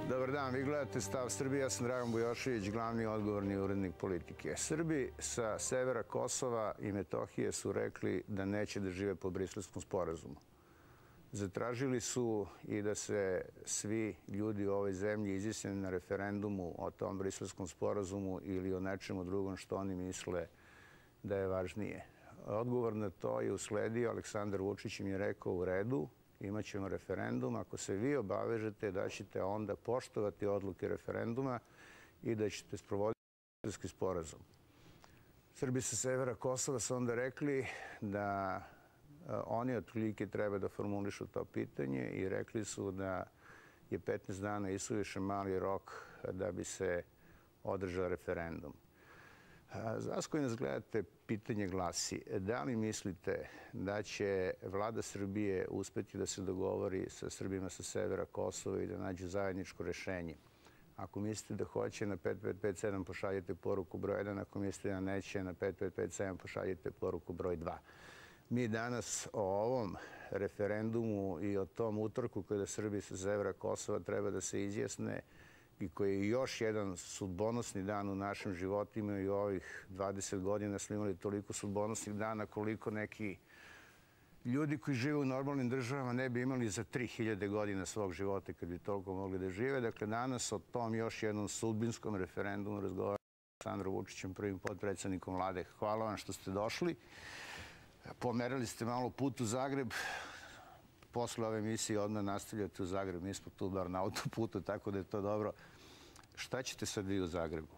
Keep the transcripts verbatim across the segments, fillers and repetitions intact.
Dobar dan, vi gledate Stav Srbije, ja sam Dragan Bujošević, glavni odgovorni urednik Politike. Srbi sa severa Kosova i Metohije su rekli da neće da žive po Briselskom sporazumu. Zatražili su i da se svi ljudi u ovoj zemlji izjasne na referendumu o tom Briselskom sporazumu ili o nečemu drugom što oni misle da je važnije. Odgovor na to je usledio, Aleksandar Vučić im je rekao u redu, imat ćemo referendum, ako se vi obavežete da ćete onda poštovati odluke referenduma i da ćete sprovoditi Briselski sporazum. Srbi sa severa Kosova su onda rekli da oni otprilike treba da formulišu to pitanje i rekli su da je petnaest dana isuviše mali rok da bi se održao referendum. Za vas koji nas gledate, pitanje glasi, da li mislite da će vlada Srbije uspeti da se dogovori sa Srbima sa severa Kosova i da nađe zajedničko rešenje? Ako mislite da hoće, na pet pet pet sedam pošaljete poruku broj jedan, ako mislite da neće, na pet pet pet sedam pošaljete poruku broj dva. Mi danas o ovom referendumu i o tom utorku kada Srbi sa severa Kosova treba da se izjasne i koji je još jedan sudbonosni dan u našem životima i u ovih dvadeset godina smo imali toliko sudbonosnih dana koliko neki ljudi koji žive u normalnim državama ne bi imali za tri hiljade godina svog života kad bi toliko mogli da žive. Dakle, danas o tom još jednom sudbinskom referendumu razgovaramo sa Aleksandrom Vučićem, prvim potpredsjednikom vlade. Hvala vam što ste došli. Pomerali ste malo put u Zagreb. Posle ove emisije odmah nastavljate u Zagreb. Mi smo tu bar na autoputu, tako da je to dobro. Šta ćete sad vi u Zagrebu?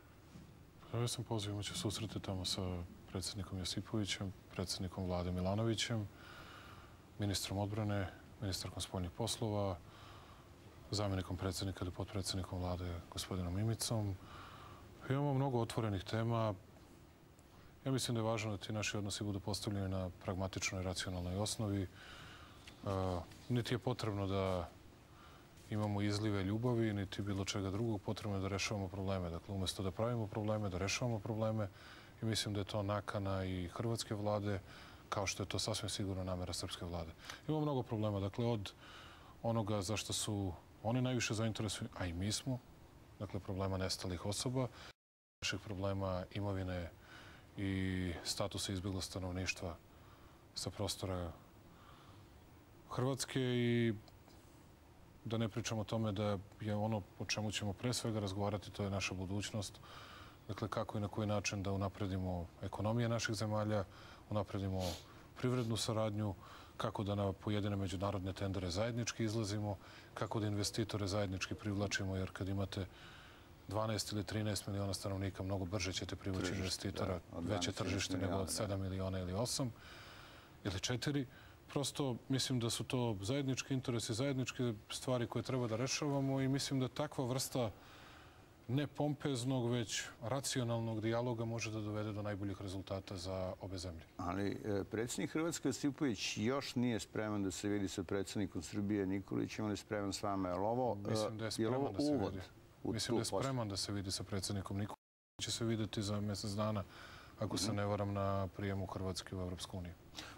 Ja sam poziv, imaću susrete tamo sa predsjednikom Josipovićem, predsjednikom vlade Milanovićem, ministrom odbrane, ministarkom spoljnih poslova, zamjenikom predsjednika ili potpredsjednikom vlade gospodinom Mimicom. Imamo mnogo otvorenih tema. Ja mislim da je važno da ti naši odnosi budu postavljeni na pragmatičnoj i racionalnoj osnovi. Niti je potrebno da imamo izlive ljubavi, niti bilo čega drugog. Potrebno je da rešavamo probleme. Dakle, umjesto da pravimo probleme, da rešavamo probleme. I mislim da je to nakana i hrvatske vlade, kao što je to sasvim sigurno namera srpske vlade. Imamo mnogo problema. Dakle, od onoga za što su oni najviše zainteresovani, a i mi smo, dakle, problema nestalih osoba, naših problema imovine i statusa izbjeglog stanovništva sa prostora Hrvatske i da ne pričamo o tome da je ono o čemu ćemo pre svega razgovarati, to je naša budućnost. Dakle, kako i na koji način da unapredimo ekonomije naših zemalja, unapredimo privrednu saradnju, kako da na pojedine međunarodne tendere zajednički izlazimo, kako da investitore zajednički privlačimo, jer kad imate dvanaest ili trinaest miliona stanovnika, mnogo brže ćete privući investitora, veće tržište nego od sedam miliona ili osam ili četiri. Prosto mislim da su to zajednički interesi, zajedničke stvari koje treba da rešavamo i mislim da takva vrsta ne pompeznog, već racionalnog dijaloga može da dovede do najboljih rezultata za obe zemlje. Ali predsjednik Hrvatske Josipović još nije spreman da se vidi sa predsjednikom Srbije Nikolićem, ali je spreman s vama. Mislim da je spreman da se vidi. Mislim da je spreman da se vidi sa predsjednikom Nikolićem. Će se videti za mjesec dana, ako se ne varam, na prijemu Hrvatske u Evropsku uniju.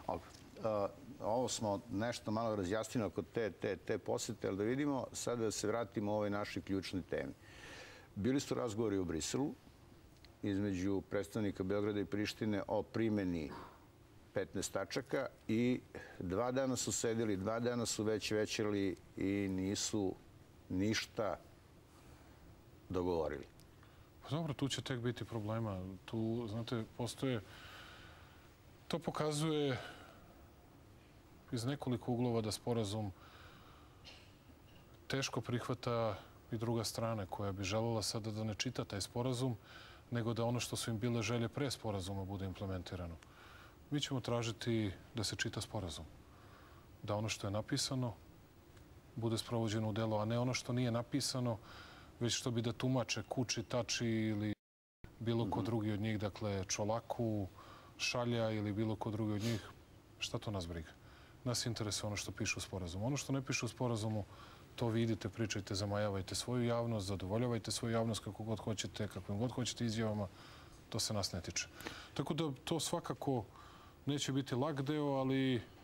Ovo smo nešto malo razjasnili oko te posjete, ali da vidimo sada da se vratimo u ovoj našoj ključnoj temi. Bili su razgovori u Briselu između predstavnika Beograda i Prištine o primjeni petnaest tačaka i dva dana su sedeli, dva dana su već večerali i nisu ništa dogovorili. Pa dobro, tu će tek biti problema. Tu, znate, postoje... To pokazuje iz nekoliko uglova da sporazum teško prihvata i druga strana koja bi željela sada da ne čita taj sporazum, nego da ono što su im bile želje pre sporazuma bude implementirano. Mi ćemo tražiti da se čita sporazum. Da ono što je napisano bude sprovođeno u delo, a ne ono što nije napisano, već što bi da tumače Kuči, Tači ili bilo ko drugi od njih, dakle Čolaku, Šalja ili bilo ko drugi od njih. Šta to nas briga? Nas interesuje ono što piše u sporazumu. Ono što ne piše u sporazumu, to vidite, pričajte, zamajavajte svoju javnost, zadovoljavajte svoju javnost kako god hoćete, kakvim god hoćete izjavama, to se nas ne tiče. Tako da to svakako neće biti lak deo, ali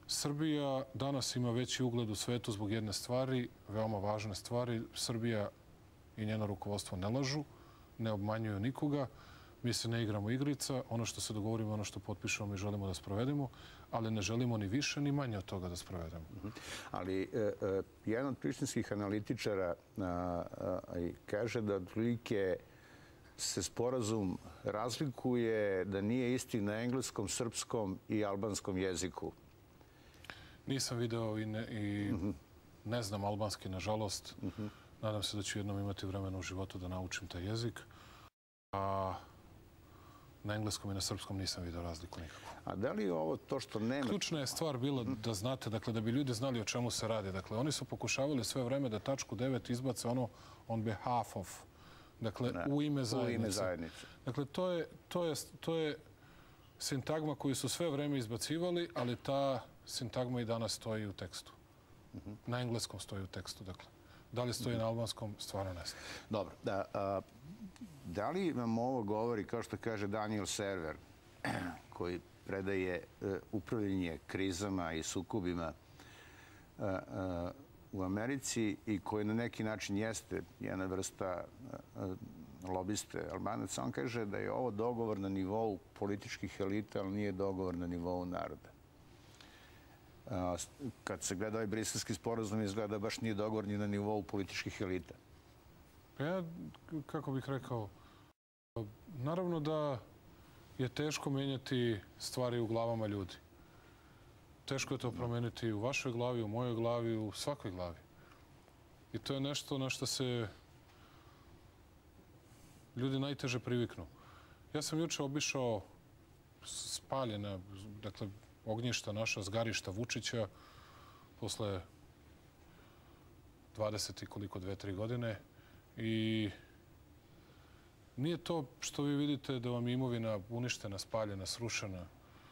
Srbija danas ima veći ugled u svetu zbog jedne stvari, veoma važne stvari. Srbija i njeno rukovodstvo ne lažu, ne obmanjuju nikoga. Mi se ne igramo igrica. Ono što se dogovorimo, ono što potpišemo, mi želimo da sprovedemo, ali ne želimo ni više ni manje od toga da sprovedemo. Ali e, e, jedan od prištinskih analitičara a, a, kaže da otprilike se sporazum razlikuje, da nije isti na engleskom, srpskom i albanskom jeziku. Nisam video i ne, i ne znam albanski, nažalost. Nadam se da ću jednom imati vremena u životu da naučim taj jezik. A na engleskom i na srpskom nisam video razliku nikako. A da li je ovo to što nema... Ključna je stvar bila da znate, dakle, da bi ljudi znali o čemu se radi. Dakle, oni su pokušavali sve vreme da tačku devet izbace ono on behalf of, dakle, Ne, u ime zajednice. U ime zajednice. Dakle, to je, to je, to je sintagma koju su sve vreme izbacivali, ali ta sintagma i danas stoji u tekstu. Na engleskom stoji u tekstu, dakle. Da li stoji na albanskom, stvarno ne znam. Dobro. Da, a, da li vam ovo govori, kao što kaže Daniel Server, koji predaje e, upravljanje krizama i sukobima e, e, u Americi i koji na neki način jeste jedna vrsta e, lobiste Albanaca, on kaže da je ovo dogovor na nivou političkih elita, ali nije dogovor na nivou naroda. Kad se gleda ovaj briselski sporazum, izgleda baš nije dogovor ni na nivou političkih elita. Ja, kako bih rekao, naravno da je teško menjati stvari u glavama ljudi. Teško je to promeniti u vašoj glavi, u mojoj glavi, u svakoj glavi. I to je nešto na što se ljudi najteže priviknu. Ja sam juče obišao spaljena, dakle, ognjišta naša, zgarišta Vučića, posle dvadeset i koliko, dve, tri godine. I nije to što vi vidite da vam je imovina uništena, spaljena, srušena,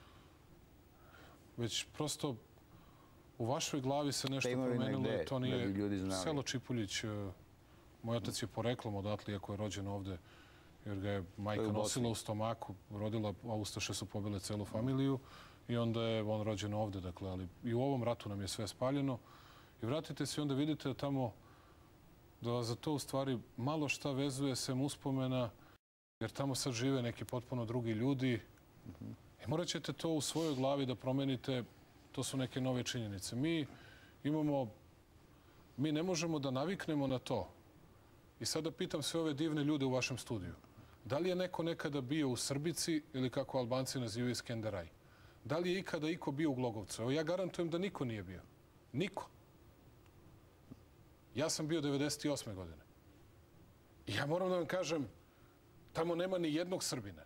već prosto u vašoj glavi se nešto promenilo. To nije selo Čipuljić. Moj otac je poreklom odatle, iako je rođen ovde, jer ga je majka nosila u stomaku, rodila, a ustaše su pobile celu familiju. I onda je on rođen ovde, dakle, ali i u ovom ratu nam je sve spaljeno. I vratite se i onda vidite da tamo, da za to u stvari malo šta vezuje sem uspomena, jer tamo sad žive neki potpuno drugi ljudi. I morat ćete to u svojoj glavi da promenite, to su neke nove činjenice. Mi imamo, mi ne možemo da naviknemo na to. I sada pitam sve ove divne ljude u vašem studiju. Da li je neko nekada bio u Srbici ili kako Albanci nazivaju Skenderaj? Da li je ikada iko bio u Glogovcu? Evo, ja garantujem da niko nije bio. Niko. Ja sam bio devedeset osme godine. I ja moram da vam kažem, tamo nema ni jednog Srbina.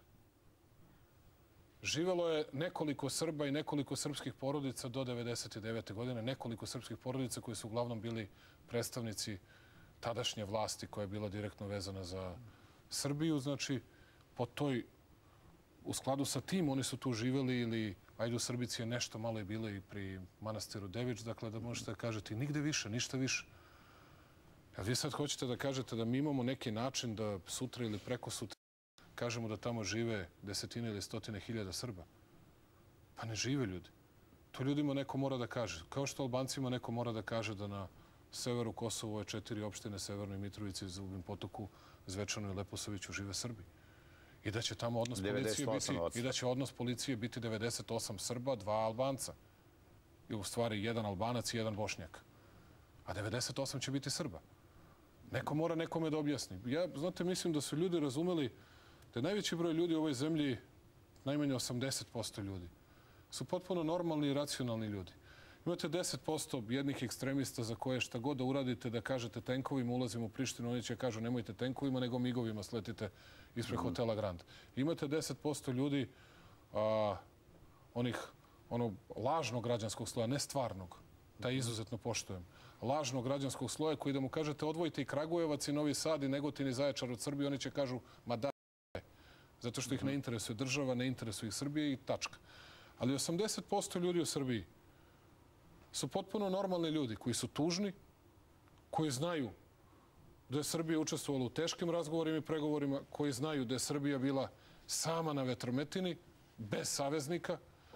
Živelo je nekoliko Srba i nekoliko srpskih porodica do devedeset devete godine. Nekoliko srpskih porodica koji su uglavnom bili predstavnici tadašnje vlasti koja je bila direktno vezana za Srbiju. Znači, po toj, u skladu sa tim oni su tu živeli ili ajde u Srbici je nešto malo i bilo i pri manastiru Devič, dakle da možete da kažete i nigde više, ništa više. A vi sad hoćete da kažete da mi imamo neki način da sutra ili preko sutra kažemo da tamo žive desetine ili stotine hiljada Srba? Pa ne žive ljudi. To ljudima neko mora da kaže. Kao što Albancima neko mora da kaže da na severu Kosova je četiri opštine, Severnoj Mitrovici, Zubin Potoku, Zvečanu i Leposaviću žive Srbi. I da će tamo odnos policije biti, i da će odnos policije biti devedeset osam Srba, dva Albanca. I u stvari jedan Albanac i jedan Bošnjak. A devedeset osam će biti Srba. Neko mora nekome da objasni. Ja, znate, mislim da su ljudi razumeli da je najveći broj ljudi u ovoj zemlji, najmanje osamdeset posto ljudi, su potpuno normalni i racionalni ljudi. Imate deset posto jednih ekstremista za koje šta god da uradite, da kažete tenkovima, ulazimo u Prištinu, oni će kažu nemojte tenkovima, nego migovima sletite ispred hotela Grand. Imate deset posto ljudi, a, onih, ono, lažnog građanskog sloja, ne stvarnog, taj izuzetno poštujem, lažnog građanskog sloja koji da mu kažete odvojite i Kragujevac i Novi Sad i Negotin i Zaječar od Srbije, oni će kažu ma da, zato što ih ne interesuje država, ne interesuje ih Srbije i tačka. Ali osamdeset posto ljudi u Srbiji su potpuno normalni ljudi koji su tužni, koji znaju da je Srbija učestvovala u teškim razgovorima i pregovorima, koji znaju da je Srbija bila sama na vetrometini, bez saveznika,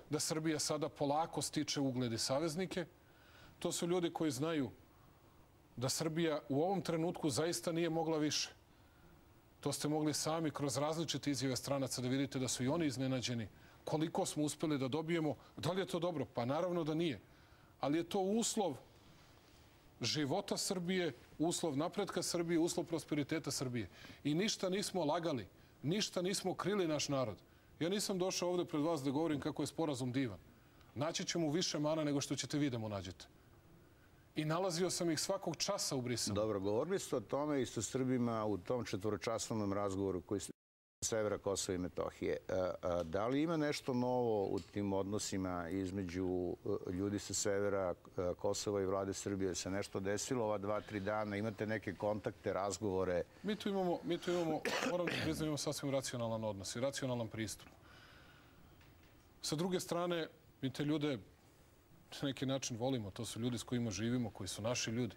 da Srbija sada polako stiče ugled i saveznike. To su ljudi koji znaju da Srbija u ovom trenutku zaista nije mogla više. To ste mogli sami kroz različite izjave stranaca da vidite da su i oni iznenađeni. Koliko smo uspeli da dobijemo, da li je to dobro? Pa naravno da nije. Ali je to uslov života Srbije, uslov napretka Srbije, uslov prosperiteta Srbije. I ništa nismo lagali, ništa nismo krili naš narod. Ja nisam došao ovde pred vas da govorim kako je sporazum divan. Naći ćemo više mana nego što ćete vi da mu nađete. I nalazio sam ih svakog časa u Briselu. Dobro, govorili ste o tome i sa Srbima u tom četvoročasovnom razgovoru koji ste severa Kosova i Metohije. Da li ima nešto novo u tim odnosima između ljudi sa severa Kosova i vlade Srbije? Se nešto desilo ova dva, tri dana? Imate neke kontakte, razgovore? Mi tu imamo, mi tu imamo, moram da priznam, imamo sasvim racionalan odnos i racionalan pristup. Sa druge strane, mi te ljude na neki način volimo. To su ljudi s kojima živimo, koji su naši ljudi.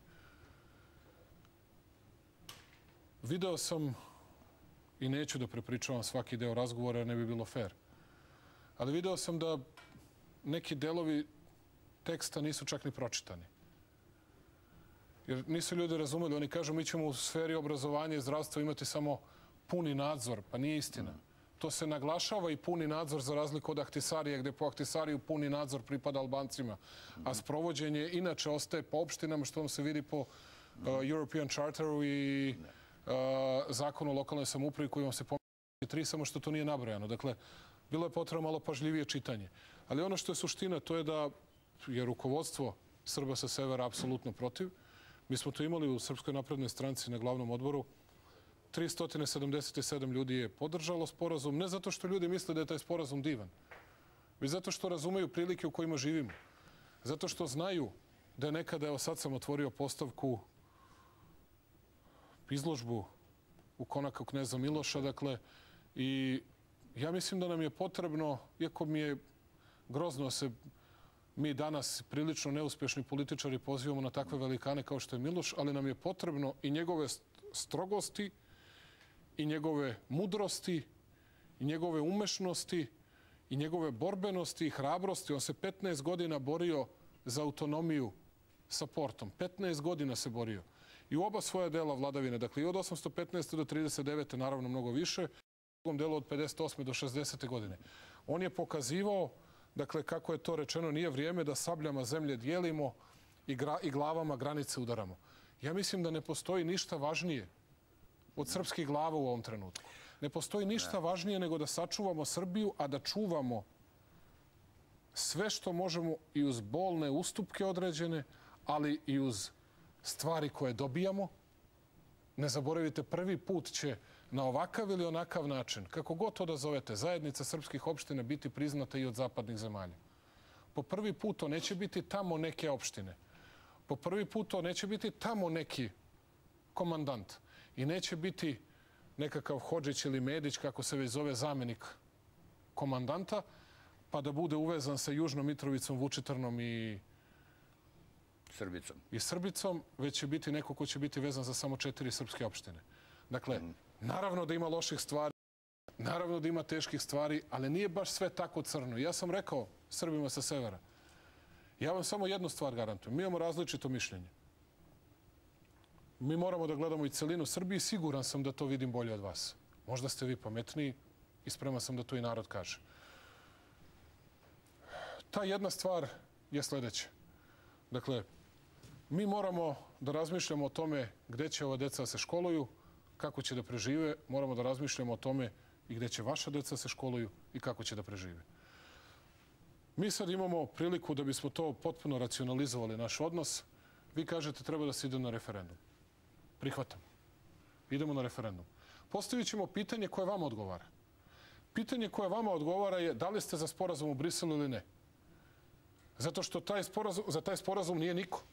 Video sam, i neću da prepričavam svaki deo razgovora, jer ne bi bilo fair, ali video sam da neki delovi teksta nisu čak ni pročitani. Jer nisu ljudi razumeli. Oni kažu mi ćemo u sferi obrazovanja i zdravstva imati samo puni nadzor. Pa nije istina. To se naglašava i puni nadzor za razliku od Ahtisarije, gde po Ahtisariju puni nadzor pripada Albancima. A sprovođenje inače ostaje po opštinama, što vam se vidi po uh, European Charteru i uh, zakonu o lokalnoj samoupravi koji vam se pominje tri, samo što to nije nabrojano. Dakle, bilo je potrebno malo pažljivije čitanje. Ali ono što je suština, to je da je rukovodstvo Srba sa severa apsolutno protiv. Mi smo to imali u Srpskoj naprednoj stranci na glavnom odboru. tristo sedamdeset sedam ljudi je podržalo sporazum, ne zato što ljudi misle da je taj sporazum divan, već zato što razumeju prilike u kojima živimo. Zato što znaju da je nekada, evo sad sam otvorio postavku, izložbu u konaku kneza Miloša, dakle, i ja mislim da nam je potrebno, iako mi je grozno se mi danas prilično neuspješni političari pozivamo na takve velikane kao što je Miloš, ali nam je potrebno i njegove strogosti, i njegove mudrosti, i njegove umešnosti, i njegove borbenosti i hrabrosti. On se petnaest godina borio za autonomiju sa portom. petnaest godina se borio. I u oba svoja dela vladavine, dakle i od osamsto petnaeste do trideset devete naravno mnogo više, u drugom delu od pedeset osme do šezdesete godine. On je pokazivao, dakle kako je to rečeno, nije vrijeme da sabljama zemlje dijelimo i, gra, i glavama granice udaramo. Ja mislim da ne postoji ništa važnije od srpskih glava u ovom trenutku. Ne postoji ništa važnije nego da sačuvamo Srbiju, a da čuvamo sve što možemo i uz bolne ustupke određene, ali i uz stvari koje dobijamo. Ne zaboravite, prvi put će na ovakav ili onakav način, kako god to da zovete, zajednica srpskih opština biti priznata i od zapadnih zemalja. Po prvi put to neće biti tamo neke opštine. Po prvi put to neće biti tamo neki komandant. I neće biti nekakav Hodžić ili Medić, kako se već zove zamjenik komandanta, pa da bude uvezan sa Južnom Mitrovicom, Vučitrnom i Srbicom. I Srbicom, već će biti neko ko će biti vezan za samo četiri srpske opštine. Dakle, mm. naravno da ima loših stvari, naravno da ima teških stvari, ali nije baš sve tako crno. Ja sam rekao Srbima sa severa, ja vam samo jednu stvar garantujem. Mi imamo različito mišljenje. Mi moramo da gledamo i celinu Srbije i siguran sam da to vidim bolje od vas. Možda ste vi pametniji i spreman sam da to i narod kaže. Ta jedna stvar je sljedeća. Dakle, mi moramo da razmišljamo o tome gde će ova deca se školuju, kako će da prežive. Moramo da razmišljamo o tome i gde će vaša deca se školuju i kako će da prežive. Mi sad imamo priliku da bismo to potpuno racionalizovali naš odnos. Vi kažete treba da se ide na referendum. Prihvatam. Idemo na referendum. Postavit ćemo pitanje koje vama odgovara. Pitanje koje vama odgovara je da li ste za sporazum u Briselu ili ne. Zato što taj sporazum, za taj sporazum nije niko.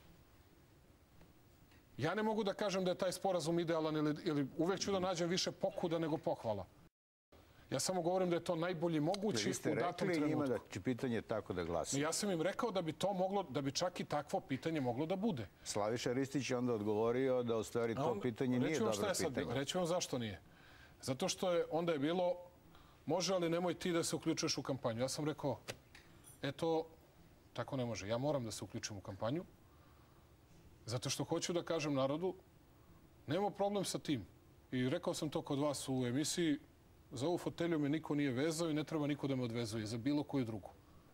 Ja ne mogu da kažem da je taj sporazum idealan ili, ili uvek ću da nađem više pokuda nego pohvala. Ja samo govorim da je to najbolji mogući vi ste u datom rekli trenutku. Njima da će pitanje tako da glasi. Ja sam im rekao da bi to moglo, da bi čak i takvo pitanje moglo da bude. Slaviša Ristić je onda odgovorio da u stvari to on, pitanje nije dobro pitanje. Reći vam zašto nije. Zato što je onda je bilo, može ali nemoj ti da se uključuješ u kampanju. Ja sam rekao, E to tako ne može. Ja moram da se uključim u kampanju, zato što hoću da kažem narodu, nema problem sa tim. I rekao sam to kod vas u emisiji, za ovu fotelju me niko nije vezao i ne treba niko da me odvezuje za bilo koju drugu.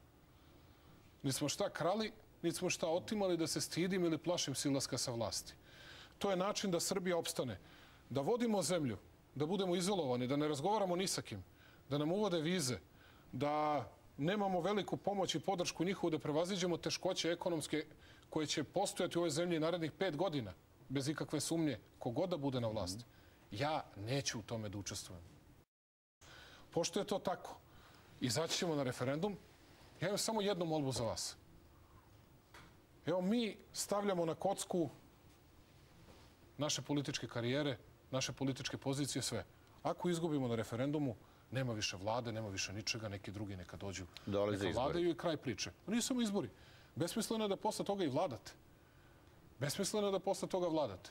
Niti smo šta krali, niti smo šta otimali da se stidim ili plašim silaska sa vlasti. To je način da Srbija opstane. Da vodimo zemlju, da budemo izolovani, da ne razgovaramo ni sa kim, da nam uvode vize, da nemamo veliku pomoć i podršku njihovu, da prevaziđemo teškoće ekonomske koje će postojati u ovoj zemlji narednih pet godina, bez ikakve sumnje, kogod da bude na vlasti. Ja neću u tome da učestvujem. Pošto je to tako, izaći ćemo na referendum. Ja imam samo jednu molbu za vas. Evo, mi stavljamo na kocku naše političke karijere, naše političke pozicije, sve. Ako izgubimo na referendumu, nema više vlade, nema više ničega, neki drugi neka dođu, neka vladaju i kraj priče. Nisu samo izbori. Besmisleno je da posle toga i vladate. Besmisleno je da posle toga vladate.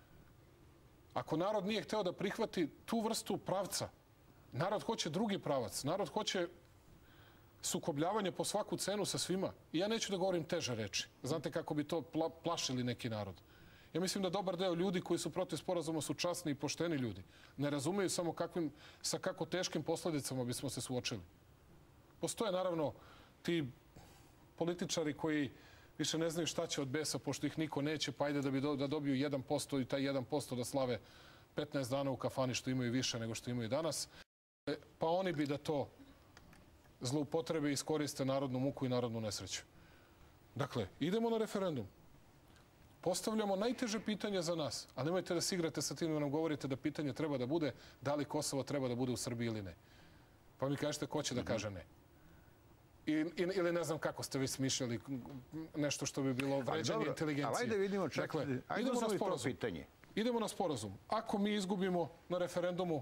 Ako narod nije hteo da prihvati tu vrstu pravca, narod hoće drugi pravac, narod hoće sukobljavanje po svaku cenu sa svima. I ja neću da govorim teže reči. Znate kako bi to pla plašili neki narod. Ja mislim da dobar deo ljudi koji su protiv sporazuma su časni i pošteni ljudi. Ne razumeju samo kakvim, sa kako teškim posledicama bismo se suočili. Postoje naravno ti političari koji više ne znaju šta će od besa, pošto ih niko neće, pa ajde da, bi do, da dobiju jedan posto i taj jedan posto da slave petnaest dana u kafani, što imaju više nego što imaju danas. Pa oni bi da to zloupotrebe i iskoriste narodnu muku i narodnu nesreću. Dakle, idemo na referendum. Postavljamo najteže pitanje za nas, a nemojte da se igrate sa tim da nam govorite da pitanje treba da bude da li Kosovo treba da bude u Srbiji ili ne. Pa mi kažete ko će da kaže ne. I, ili ne znam kako ste vi smišljali nešto što bi bilo vređanje inteligencije. Ali ajde vidimo čak, dakle, ajde idemo na sporazum. To pitanje. Idemo na sporazum. Ako mi izgubimo na referendumu,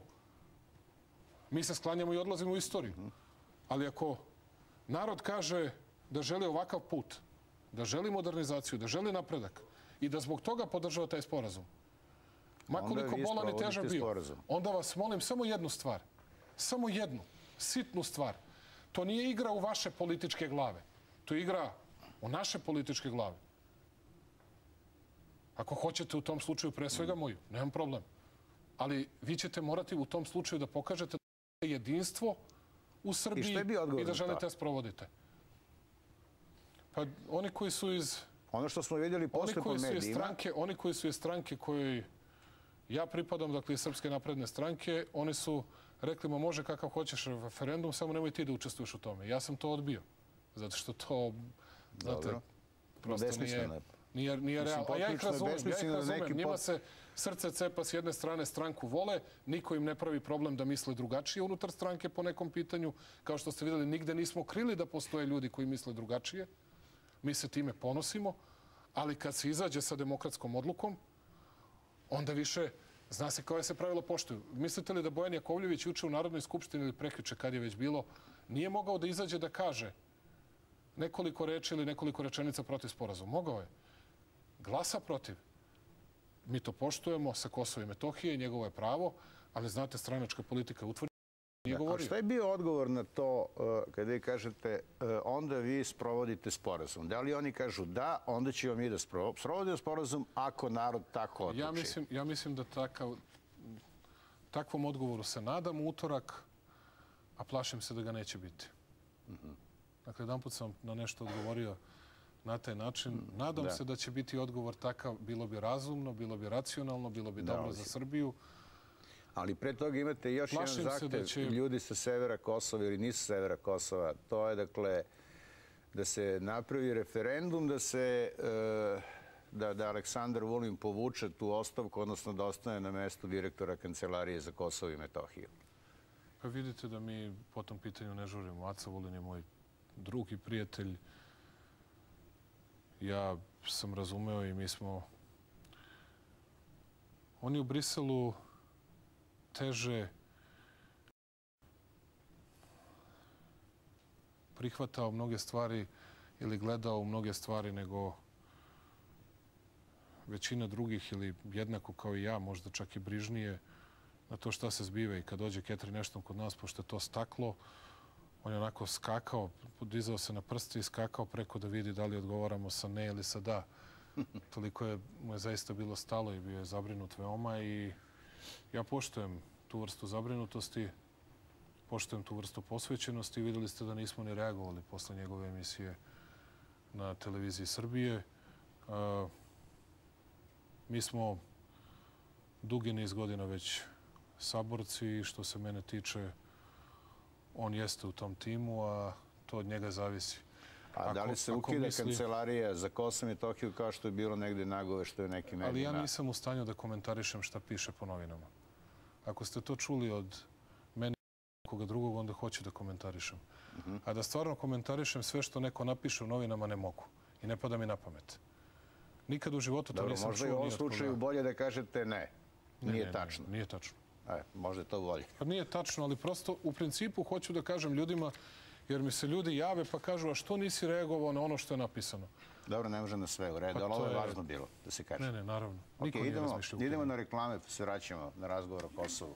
mi se sklanjamo i odlazimo u istoriju. Ali ako narod kaže da želi ovakav put, da želi modernizaciju, da želi napredak i da zbog toga podržava taj sporazum, makoliko bolan i težak bio, onda vas molim samo jednu stvar. Samo jednu, sitnu stvar. To nije igra u vaše političke glave. To je igra u naše političke glave. Ako hoćete u tom slučaju pre svega moju, nemam problem. Ali vi ćete morati u tom slučaju da pokažete da je jedinstvo u Srbiji i, i da želite da sprovodite. Pa oni koji su iz... Ono što smo vidjeli posle po medijima... Stranke, oni koji su iz stranke kojoj ja pripadam, dakle iz Srpske napredne stranke, oni su rekli, ma može kakav hoćeš referendum, samo nemoj ti da učestvuješ u tome. Ja sam to odbio. Zato što to, znate, prosto nije, nije, nije realno. A ja ih razumem, ja ih razumem. Njima se srce cepa s jedne strane, stranku vole, niko im ne pravi problem da misle drugačije unutar stranke po nekom pitanju. Kao što ste vidjeli, nigde nismo krili da postoje ljudi koji misle drugačije. Mi se time ponosimo, ali kad se izađe sa demokratskom odlukom, onda više zna se koje se pravilo poštuju. Mislite li da Bojan Jakovljević juče u Narodnoj skupštini ili prekjuče, kad je već bilo, nije mogao da izađe da kaže nekoliko reči ili nekoliko rečenica protiv sporazuma? Mogao je. Glasa protiv. Mi to poštujemo sa Kosova i Metohije, njegovo je pravo, ali znate, stranačka politika utvrđena. A šta je bio odgovor na to kada vi kažete onda vi sprovodite sporazum? Da li oni kažu da, onda ćemo mi da sprovodimo sporazum ako narod tako odluči? Ja mislim, ja mislim da takav, takvom odgovoru se nadam u utorak, a plašim se da ga neće biti. Dakle, jedan put sam na nešto odgovorio na taj način. Nadam se da će biti odgovor takav, bilo bi razumno, bilo bi racionalno, bilo bi dobro za Srbiju. Ali pre toga imate još jedan zahtev ljudi sa severa Kosova ili nisu severa Kosova. To je, dakle, da se napravi referendum, da se da, da Aleksandar Vulin povuče tu ostavku, odnosno da ostane na mestu direktora Kancelarije za Kosovo i Metohiju. Pa vidite da mi po tom pitanju ne žurimo. Aca Vulin je moj drug i prijatelj. Ja sam razumeo i mi smo... Oni u Briselu teže prihvatao mnoge stvari ili gledao u mnoge stvari nego većina drugih ili jednako kao i ja, možda čak i brižnije na to šta se zbiva. I kad dođe Catherine Ashton kod nas, pošto je to staklo, On je onako skakao, dizao se na prste i skakao preko da vidi da li odgovaramo sa ne ili sa da. Toliko je, mu je zaista bilo stalo i bio je zabrinut veoma i ja poštujem tu vrstu zabrinutosti, poštujem tu vrstu posvećenosti i videli ste da nismo ni reagovali posle njegove emisije na televiziji Srbije. Uh, mi smo dugi niz godina već saborci i što se mene tiče, on jeste u tom timu, a to od njega zavisi. A da li se ukida kancelarija za Kosovo i Metohiju kao što je bilo negde nagove što je neki medijima? Ali ja nisam u stanju da komentarišem šta piše po novinama. Ako ste to čuli od mene i koga drugog, onda hoću da komentarišem. A da stvarno komentarišem sve što neko napiše u novinama ne mogu. I ne pada mi na pamet. Nikad u životu to nisam čuo. Možda i u ovom slučaju bolje da kažete ne. Nije tačno. Nije tačno. Možda je to bolje. Nije tačno, ali prosto u principu hoću da kažem ljudima, jer mi se ljudi jave pa kažu, a što nisi reagovao na ono što je napisano? Dobro, ne može na sve u redu, ali ovo je važno bilo da se kaže. Ne, ne, naravno. Niko nije razmišljao. Idemo na reklame pa se vraćamo na razgovor o Kosovu.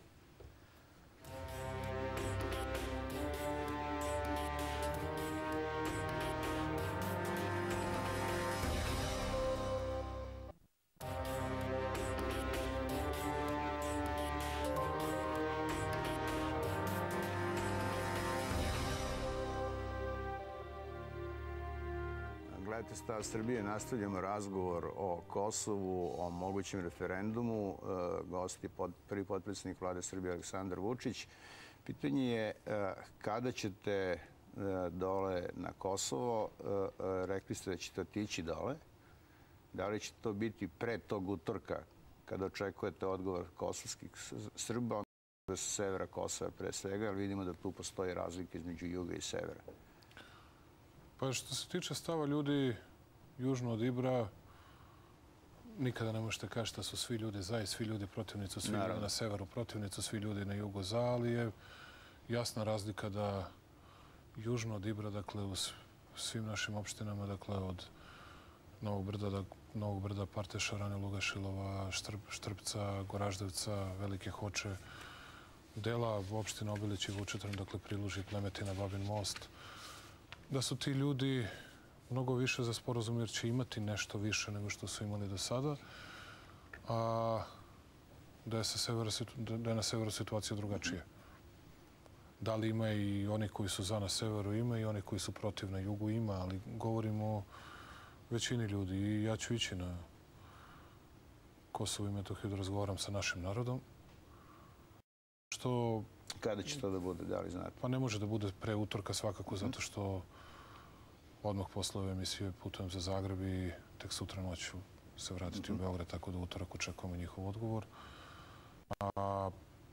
Gledajte Stav Srbije, nastavljamo razgovor o Kosovu, o mogućem referendumu. Gost je prvi potpredsjednik vlade Srbije Aleksandar Vučić. Pitanje je kada ćete dole na Kosovo, rekli ste da ćete otići dole. Da li će to biti pre tog utorka kada očekujete odgovor kosovskih Srba, sa severa Kosova pre svega, ali vidimo da tu postoji razlika između juga i severa. Pa što se tiče stava ljudi južno od Ibra, nikada ne možete kaži da su svi ljudi za i svi ljudi protivnicu, svi ljudi na severu protivnicu, svi ljudi na jugu za, ali je jasna razlika da južno od Ibra, dakle u svim našim opštinama, dakle od Novog Brda, Novog Brda, Parteša, Rane Lugašilova, Štrpca, Goraždevca, Velike Hoče, dela opština Obilić i Vučetran, dakle Priluži, Plemetina, Babin Most, da su ti ljudi mnogo više za sporazum jer će imati nešto više nego što su imali do sada, a da je, da je na severu situacija drugačija. Da li ima i oni koji su za na severu, ima i oni koji su protiv na jugu, ima, ali govorimo o većini ljudi i ja ću ići na Kosovo i Metohiju da razgovaram sa našim narodom. Što... Kada će to da bude, da li znate? Pa ne može da bude pre utorka svakako, zato što odmah posle ove emisije putujem za Zagreb i tek sutra noću se vratiti u Beograd, tako da utorak očekujemo njihov odgovor. A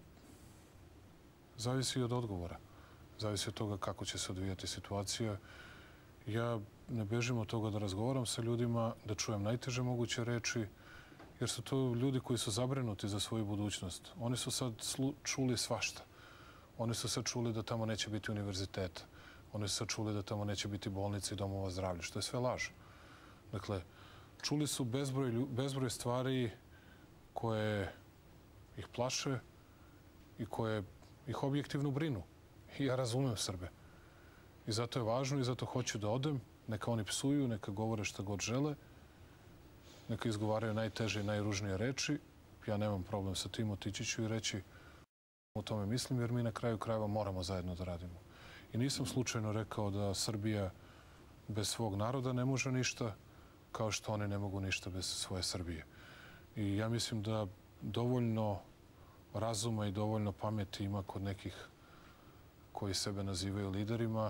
zavisi i od odgovora. Zavisi od toga kako će se odvijati situacija. Ja ne bežim od toga da razgovaram sa ljudima, da čujem najteže moguće reči, jer su to ljudi koji su zabrinuti za svoju budućnost. Oni su sad čuli svašta. Oni su sad čuli da tamo neće biti univerziteta. Oni su sad čuli da tamo neće biti bolnice i domova zdravlja, što je sve laž. Dakle, čuli su bezbroj, bezbroj stvari koje ih plaše i koje ih objektivno brinu. I ja razumem Srbe. I zato je važno i zato hoću da odem. Neka oni psuju, neka govore šta god žele, neka izgovaraju najteže i najružnije reči. Ja nemam problem sa tim, otići ću i reći o tome mislim, jer mi na kraju krajeva moramo zajedno da radimo. I nisam slučajno rekao da Srbija bez svog naroda ne može ništa, kao što oni ne mogu ništa bez svoje Srbije. I ja mislim da dovoljno razuma i dovoljno pameti ima kod nekih koji sebe nazivaju liderima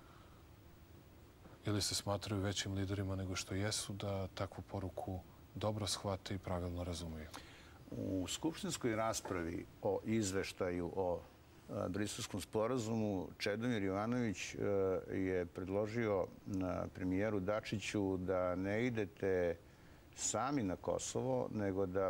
ili se smatraju većim liderima nego što jesu, da takvu poruku dobro shvate i pravilno razumiju. U skupštinskoj raspravi o izveštaju o Briselskom sporazumu Čedomir Jovanović je predložio premijeru Dačiću da ne idete sami na Kosovo, nego da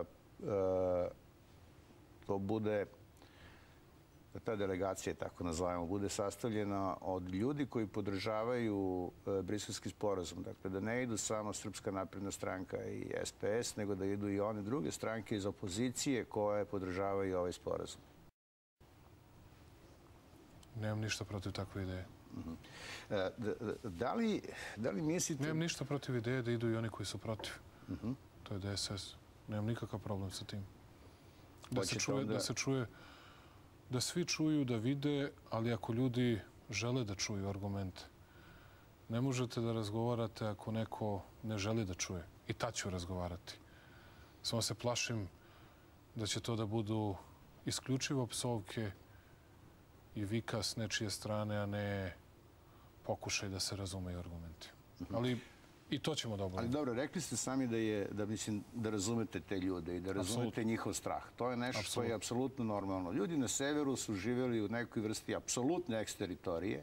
to bude, da ta delegacija, tako nazvajamo, bude sastavljena od ljudi koji podržavaju Briselski sporazum. Dakle, da ne idu samo Srpska napredna stranka i S P S, nego da idu i one druge stranke iz opozicije koje podržavaju ovaj sporazum. Nemam ništa protiv takve ideje. Da li, da li mislite... Nemam ništa protiv ideje da idu i oni koji su protiv. To je D S S. Nemam nikakav problem sa tim. Da se čuje, da se čuje, da svi čuju, da vide, ali ako ljudi žele da čuju argumente, ne možete da razgovarate ako neko ne želi da čuje. I tad ću razgovarati. Samo se plašim da će to da budu isključivo psovke i vika s nečije strane, a ne pokušaj da se razumeju argumenti. Ali i to ćemo da obavimo. Ali dobro, rekli ste sami da je, da mislim, da razumete te ljude i da razumete njihov strah. To je nešto što je apsolutno normalno. Ljudi na severu su živjeli u nekoj vrsti apsolutne eksteritorije.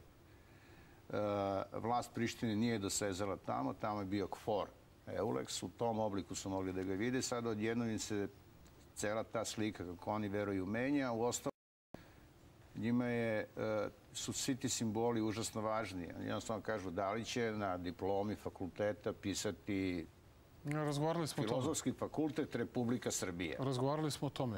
Vlast Prištine nije dosezala tamo, tamo je bio KFOR, EULEX, u tom obliku su mogli da ga vide. Sada odjednom im se cela ta slika, kako oni veruju, menja. U ostalom, njima je, su svi ti simboli užasno važni. Jednostavno kažu da li će na diplomi fakulteta pisati Filozofski fakultet Republika Srbije. Razgovarali smo o tome.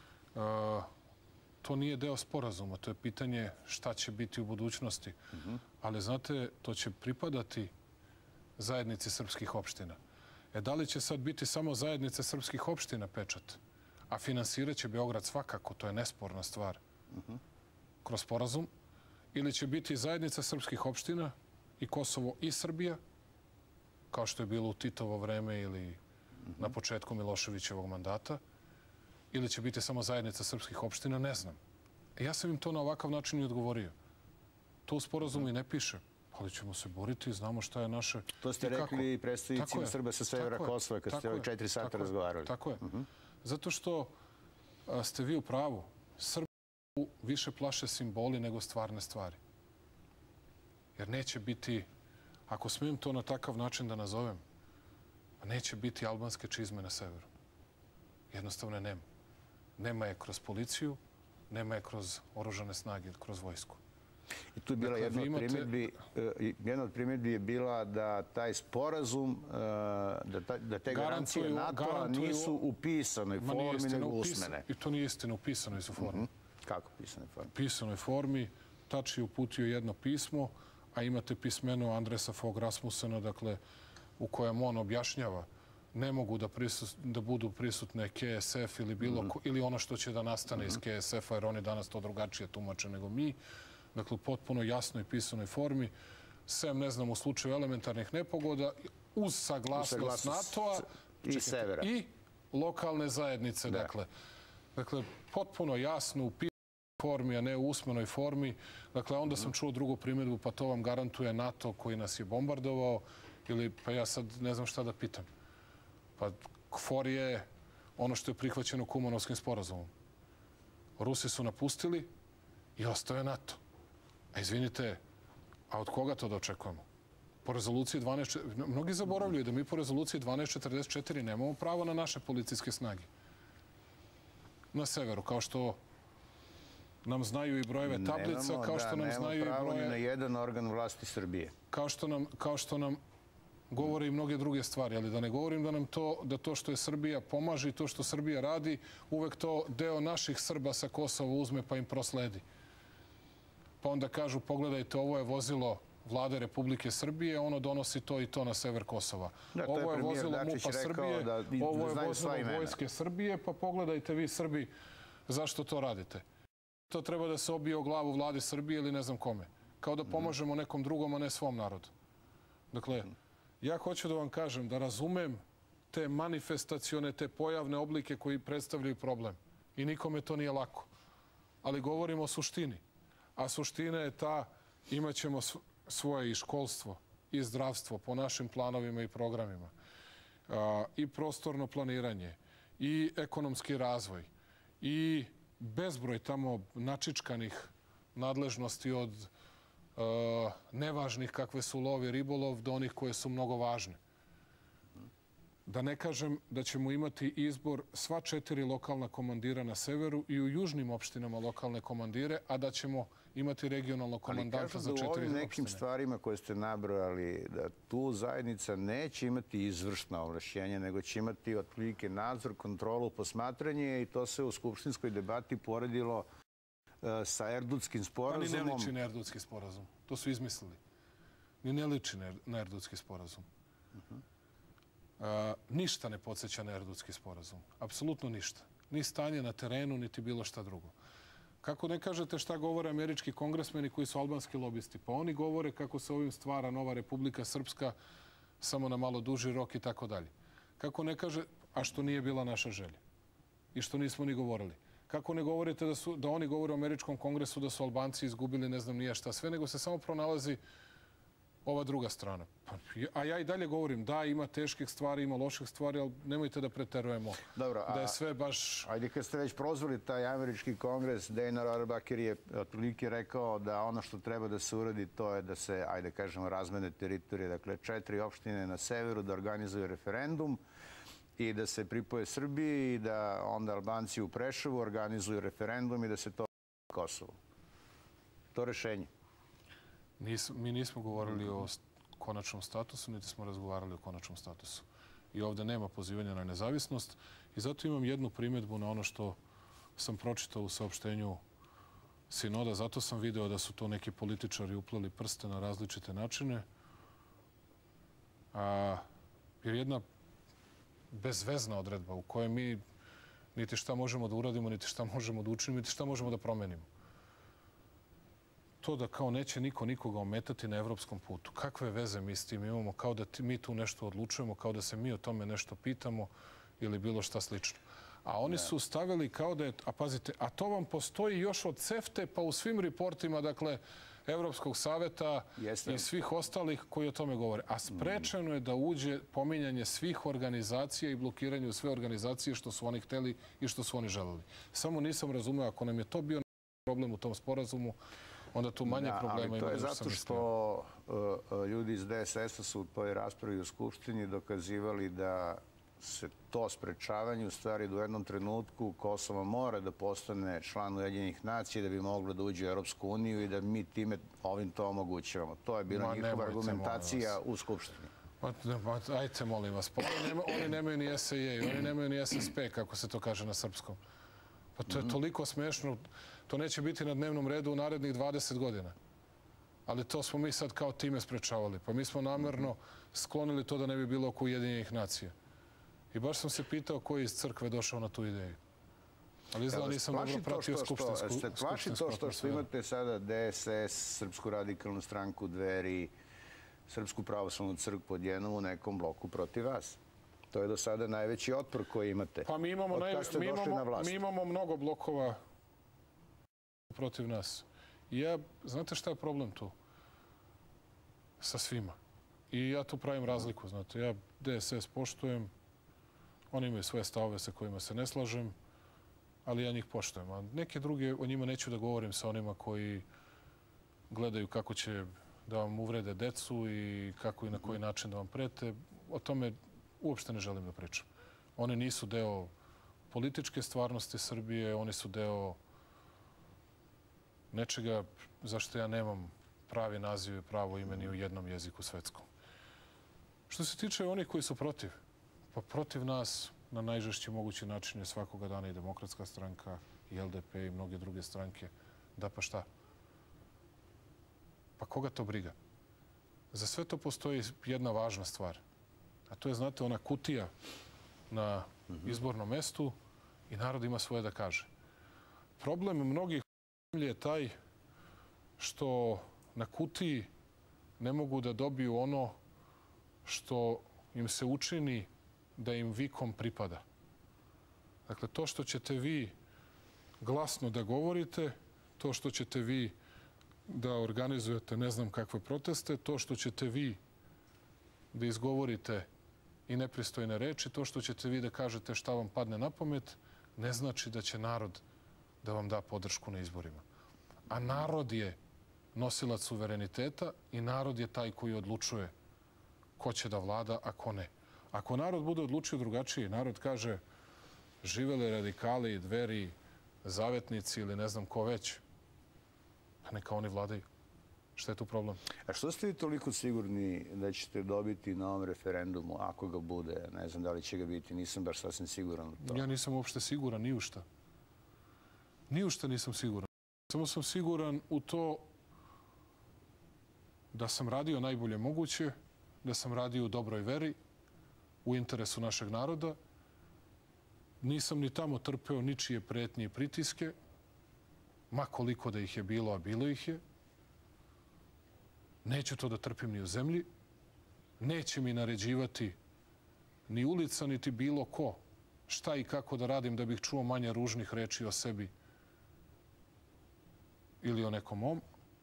To nije deo sporazuma, to je pitanje šta će biti u budućnosti. Ali znate, to će pripadati zajednici srpskih opština. E, da li će sad biti samo zajednice srpskih opština pečat, a finansirat će Beograd svakako, to je nesporna stvar, kroz sporazum, ili će biti zajednica srpskih opština i Kosovo i Srbija, kao što je bilo u Titovo vreme ili na početku Miloševićevog mandata, ili će biti samo zajednica srpskih opština, ne znam. Ja sam im to na ovakav način i odgovorio. To u sporazumu i ne piše, ali ćemo se boriti i znamo šta je naše... To ste rekli predstavnicima Srba sa severa Kosova kad ste ovih četiri sata razgovarali. Tako je. Zato što ste vi u pravu. Srbi više plaše simboli nego stvarne stvari. Jer neće biti, ako smijem to na takav način da nazovem, neće biti albanske čizme na severu. Jednostavno je nema. Nema je kroz policiju, nema je kroz oružane snage, kroz vojsku. I tu je bila jedna od primjedbi, jedna od primjedbi je bila da taj sporazum, da te garancije NATO-a nisu u pisanoj formi nego usmene. I to nije istina, u pisanoj su formi. Kako pisanoj formi? U pisanoj formi. Tači je uputio jedno pismo, a imate pismeno Andresa Fogh Rasmussena, dakle, u kojem on objašnjava ne mogu da, prisut, da budu prisutne K S F ili, bilo, mm-hmm. ili ono što će da nastane mm-hmm. iz K S F-a, jer oni danas to drugačije tumače nego mi. Dakle, u potpuno jasnoj pisanoj formi, sem, ne znam, u slučaju elementarnih nepogoda, uz saglasnost NATO-a i severa. I lokalne zajednice. Da. Dakle, dakle, potpuno jasno u pisanoj formi, a ne u usmenoj formi. Dakle, onda mm-hmm. sam čuo drugu primjedbu, pa to vam garantuje NATO koji nas je bombardovao, ili pa ja sad ne znam šta da pitam. Pa KFOR je ono što je prihvaćeno Kumanovskim sporazumom. Rusi su napustili i ostao je NATO. A izvinite, a od koga to da očekujemo? Po rezoluciji dvanaest... Mnogi zaboravljaju da mi po rezoluciji dvanaest četrdeset četiri nemamo pravo na naše policijske snage. Na severu, kao što nam znaju i brojeve tablica, kao što nam znaju i broje... Nemamo pravo ni na jedan organ vlasti Srbije. Kao što nam, kao što nam govore i mnoge druge stvari, ali da ne govorim da nam to, da to što je Srbija pomaže i to što Srbija radi, uvek to deo naših Srba sa Kosova uzme pa im prosledi. Pa onda kažu, pogledajte, ovo je vozilo Vlade Republike Srbije, ono donosi to i to na sever Kosova. Da, ovo je, je vozilo MUP-a Srbije, da, ovo je da vozilo Vojske Srbije, pa pogledajte vi Srbi zašto to radite. To treba da se obije o glavu Vlade Srbije ili ne znam kome. Kao da pomažemo nekom drugom, a ne svom narodu. Dakle, ja hoću da vam kažem da razumem te manifestacione, te pojavne oblike koji predstavljaju problem. I nikome to nije lako. Ali govorimo o suštini. A suština je ta, imat ćemo svoje i školstvo i zdravstvo po našim planovima i programima. I prostorno planiranje, i ekonomski razvoj, i bezbroj tamo načičkanih nadležnosti od nevažnih kakve su lov i ribolov do onih koje su mnogo važne. Da ne kažem da ćemo imati izbor sva četiri lokalna komandira na severu i u južnim opštinama lokalne komandire, a da ćemo imati regionalnog komandanta za četiri opštine. Ali kažu da u ovim nekim stvarima koje ste nabrojali, da tu zajednica neće imati izvršna ovlašćenja, nego će imati otprilike nadzor, kontrolu, posmatranje i to se u skupštinskoj debati poredilo sa Erdutskim sporazumom... Pa ni ne liči na Erdutski sporazum. To su izmislili. Ni ne liči na Erdutski sporazum. Ništa ne podsjeća na Erdutski sporazum. Apsolutno ništa. Ni stanje na terenu, niti bilo šta drugo. Kako ne kažete šta govore američki kongresmeni koji su albanski lobisti? Pa oni govore kako se ovim stvara nova Republika Srpska samo na malo duži rok i tako dalje. Kako ne kaže, a što nije bila naša želja? I što nismo ni govorili? Kako ne govorite da, su, da oni govore u američkom kongresu da su Albanci izgubili ne znam nije šta sve, nego se samo pronalazi ova druga strana. A ja i dalje govorim, da, ima teških stvari, ima loših stvari, ali nemojte da preterujemo. Dobro, da je sve baš... Ajde, kad ste već prozvali taj američki kongres, Dejnar Arbaker je otprilike rekao da ono što treba da se uradi, to je da se, ajde kažemo, razmene teritorije, dakle četiri opštine na severu, da organizuju referendum i da se pripoje Srbiji i da onda Albanci u Preševu organizuju referendum i da se to Kosovo. To rešenje. Nis, mi nismo govorili o konačnom statusu, niti smo razgovarali o konačnom statusu. I ovdje nema pozivanja na nezavisnost. I zato imam jednu primjedbu na ono što sam pročitao u saopštenju Sinoda. Zato sam video da su to neki političari upleli prste na različite načine. A, jer jedna bezvezna odredba u kojoj mi niti šta možemo da uradimo, niti šta možemo da učinimo, niti šta možemo da promenimo. To da kao neće niko nikoga ometati na evropskom putu. Kakve veze mi s tim imamo? Kao da mi tu nešto odlučujemo, kao da se mi o tome nešto pitamo ili bilo šta slično. A oni su stavili kao da je... A pazite, a to vam postoji još od CEFTE pa u svim reportima, dakle, Evropskog saveta i svih ostalih koji o tome govore. A sprečeno je da uđe pominjanje svih organizacija i blokiranje sve organizacije što su oni hteli i što su oni želeli. Samo nisam razumeo, ako nam je to bio problem u tom sporazumu, onda tu manje problema ima. To je zato što ljudi iz D S S-a su u toj raspravi u Skupštini dokazivali da se to sprečavanje u stvari do jednom trenutku Kosovo mora da postane član Ujedinjenih nacija da bi moglo da uđe u Europsku uniju i da mi time ovim to omogućavamo. To je bila njihova argumentacija u Skupštini. Ajte, molim vas. Oni nemaju ni S A A, oni nemaju ni S S P, kako se to kaže na srpskom. Pa to je toliko smešno. To neće biti na dnevnom redu u narednih dvadeset godina. Ali to smo mi sad kao time sprečavali. Pa mi smo namjerno sklonili to da ne bi bilo oko Ujedinjenih nacija. I baš sam se pitao ko je iz crkve došao na tu ideju. Ali izgleda nisam dobro pratio skupštinsku... Ste plaši to što imate sada D S S, Srpsku radikalnu stranku, Dveri, Srpsku pravoslavnu crkvu odjednom u nekom bloku protiv vas? To je do sada najveći otpor koji imate. Pa mi imamo, naj... mi imamo, mi imamo mnogo blokova protiv nas. I ja, znate šta je problem tu? Sa svima. I ja tu pravim razliku, znate. Ja D S S poštujem, oni imaju svoje stavove sa kojima se ne slažem, ali ja njih poštujem. A neke druge, o njima neću da govorim sa onima koji gledaju kako će da vam uvrede decu i kako i na koji način da vam prete. O tome uopšte ne želim da pričam. Oni nisu deo političke stvarnosti Srbije, oni su deo nečega zašto ja nemam pravi naziv i pravo ime ni u jednom jeziku svetskom. Što se tiče onih koji su protiv, pa protiv nas na najžešći mogući način je svakoga dana i Demokratska stranka, i L D P i mnoge druge stranke. Da pa šta? Pa koga to briga? Za sve to postoji jedna važna stvar. A to je, znate, ona kutija na izbornom mestu i narod ima svoje da kaže. Problem mnogih je taj što na kutiji ne mogu da dobiju ono što im se učini da im vikom pripada. Dakle, to što ćete vi glasno da govorite, to što ćete vi da organizujete ne znam kakve proteste, to što ćete vi da izgovorite i nepristojne reči, to što ćete vi da kažete šta vam padne na pamet, ne znači da će narod da vam da podršku na izborima. A narod je nosilac suvereniteta i narod je taj koji odlučuje ko će da vlada, a ko ne. Ako narod bude odlučio drugačije, narod kaže živele radikali, Dveri, zavetnici ili ne znam ko već, pa neka oni vladaju. Šta je tu problem? A što ste vi toliko sigurni da ćete dobiti na ovom referendumu, ako ga bude? Ne znam da li će ga biti, nisam baš sasvim siguran u to. Ja nisam uopšte siguran ni u šta. Ni u šta nisam siguran. Samo sam siguran u to da sam radio najbolje moguće, da sam radio u dobroj veri, u interesu našeg naroda. Nisam ni tamo trpeo ničije pretnje i pritiske, ma koliko da ih je bilo, a bilo ih je. Neću to da trpim ni u zemlji. Neće mi naređivati ni ulica, niti bilo ko šta i kako da radim da bih čuo manje ružnih reči o sebi ili o nekom mom.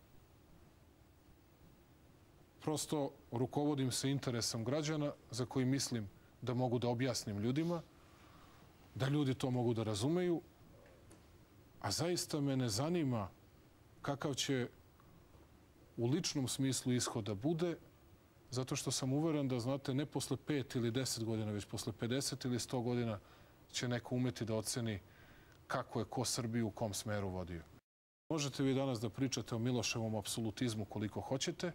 Prosto rukovodim se interesom građana za koji mislim da mogu da objasnim ljudima, da ljudi to mogu da razumeju, a zaista me ne zanima kakav će u ličnom smislu ishod da bude, zato što sam uveren da, znate, ne posle pet ili deset godina, već posle pedeset ili sto godina će neko umeti da oceni kako je ko Srbiju u kom smeru vodio. Možete vi danas da pričate o Miloševom apsolutizmu koliko hoćete.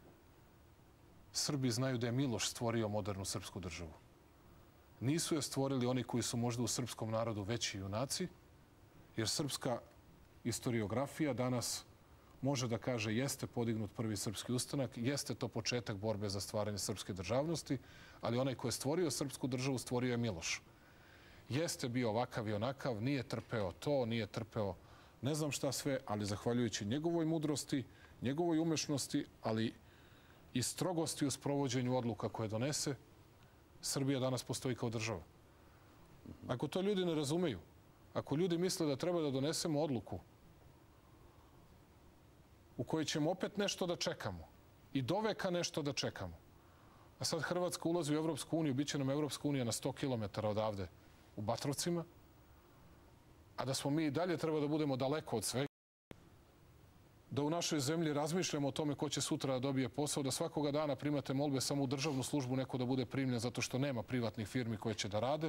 Srbi znaju da je Miloš stvorio modernu srpsku državu. Nisu je stvorili oni koji su možda u srpskom narodu veći junaci, jer srpska istoriografija danas može da kaže jeste podignut prvi srpski ustanak, jeste to početak borbe za stvaranje srpske državnosti, ali onaj ko je stvorio srpsku državu, stvorio je Miloš. Jeste bio ovakav i onakav, nije trpeo to, nije trpeo ne znam šta sve, ali zahvaljujući njegovoj mudrosti, njegovoj umešnosti, ali i strogosti u sprovođenju odluka koje donese, Srbija danas postoji kao država. Ako to ljudi ne razumeju, ako ljudi misle da treba da donesemo odluku u kojoj ćemo opet nešto da čekamo i do veka nešto da čekamo, a sad Hrvatska ulazi u Evropsku uniju, bit će nam Evropska unija na sto kilometara odavde u Batrovcima, a da smo mi i dalje treba da budemo daleko od svega, da u našoj zemlji razmišljamo o tome ko će sutra da dobije posao, da svakoga dana primate molbe samo u državnu službu neko da bude primljen zato što nema privatnih firmi koje će da rade,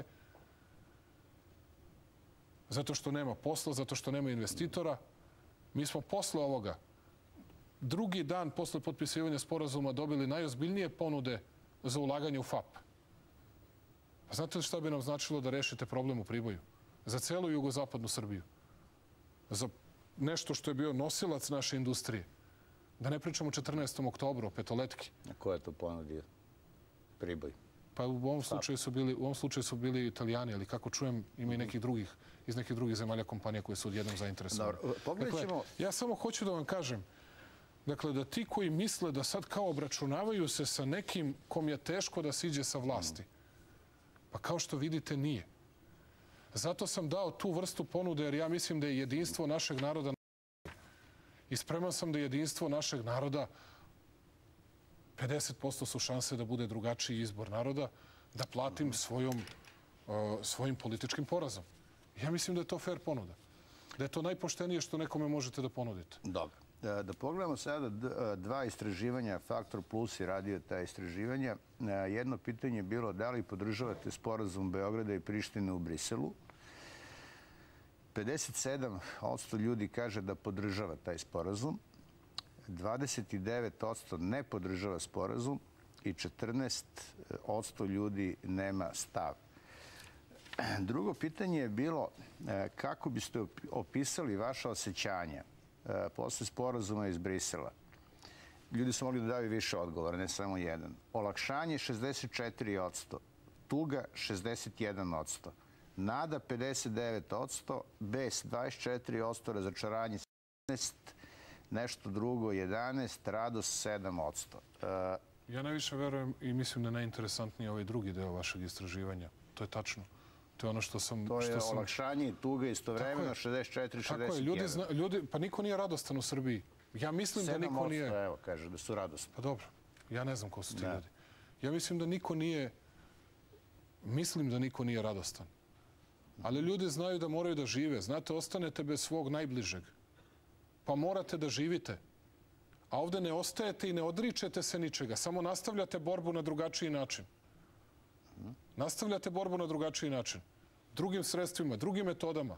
zato što nema posla, zato što nema investitora. Mi smo posle ovoga, drugi dan posle potpisivanja sporazuma, dobili najozbiljnije ponude za ulaganje u F A P. A znate li šta bi nam značilo da rešite problem u Priboju? Za celu jugozapadnu Srbiju. Za nešto što je bio nosilac naše industrije. Da ne pričamo o četrnaestom oktobru, o Petoletki. A ko je to ponudio? Priboj. Pa u ovom slučaju su bili, u ovom slučaju su bili Italijani, ali kako čujem ima i nekih drugih, iz nekih drugih zemalja kompanija koje su odjednom zainteresovane. Dakle, ja samo hoću da vam kažem, dakle, da ti koji misle da sad kao obračunavaju se sa nekim kom je teško da siđe sa vlasti, pa kao što vidite nije. Zato sam dao tu vrstu ponude, jer ja mislim da je jedinstvo našeg naroda i spreman sam da jedinstvo našeg naroda, pedeset posto su šanse da bude drugačiji izbor naroda, da platim svojom, uh, svojim političkim porazom. Ja mislim da je to fair ponuda. Da je to najpoštenije što nekome možete da ponudite. Dobro. Da pogledamo sada dva istraživanja. Faktor Plus je radio ta istraživanja. Jedno pitanje je bilo da li podržavate sporazum Beograda i Prištine u Briselu. pedeset sedam posto ljudi kaže da podržava taj sporazum. dvadeset devet posto ne podržava sporazum i četrnaest posto ljudi nema stav. Drugo pitanje je bilo kako biste opisali vaša osjećanja posle sporazuma iz Brisela. Ljudi su mogli da daju više odgovora, ne samo jedan. Olakšanje šezdeset četiri posto, tuga šezdeset jedan posto, nada pedeset devet posto, bes dvadeset četiri posto, razočaranje sedamnaest posto, nešto drugo jedanaest posto, radost sedam posto. Ja najviše verujem i mislim da je najinteresantniji ovaj drugi deo vašeg istraživanja. To je tačno. To je ono što sam... To je što sam... olakšanje i tuga istovremeno, šezdeset četiri šezdeset jedan. Tako je, ljudi, zna, ljudi, pa niko nije radostan u Srbiji. Ja mislim da niko nije... sedam posto, evo, kaže, da su radosni. Pa dobro, ja ne znam ko su ti ljudi. Ja mislim da niko nije... Mislim da niko nije radostan. Ali ljudi znaju da moraju da žive. Znate, ostanete bez svog najbližeg. Pa morate da živite. A ovde ne ostajete i ne odričete se ničega. Samo nastavljate borbu na drugačiji način. Nastavljate borbu na drugačiji način. Drugim sredstvima, drugim metodama.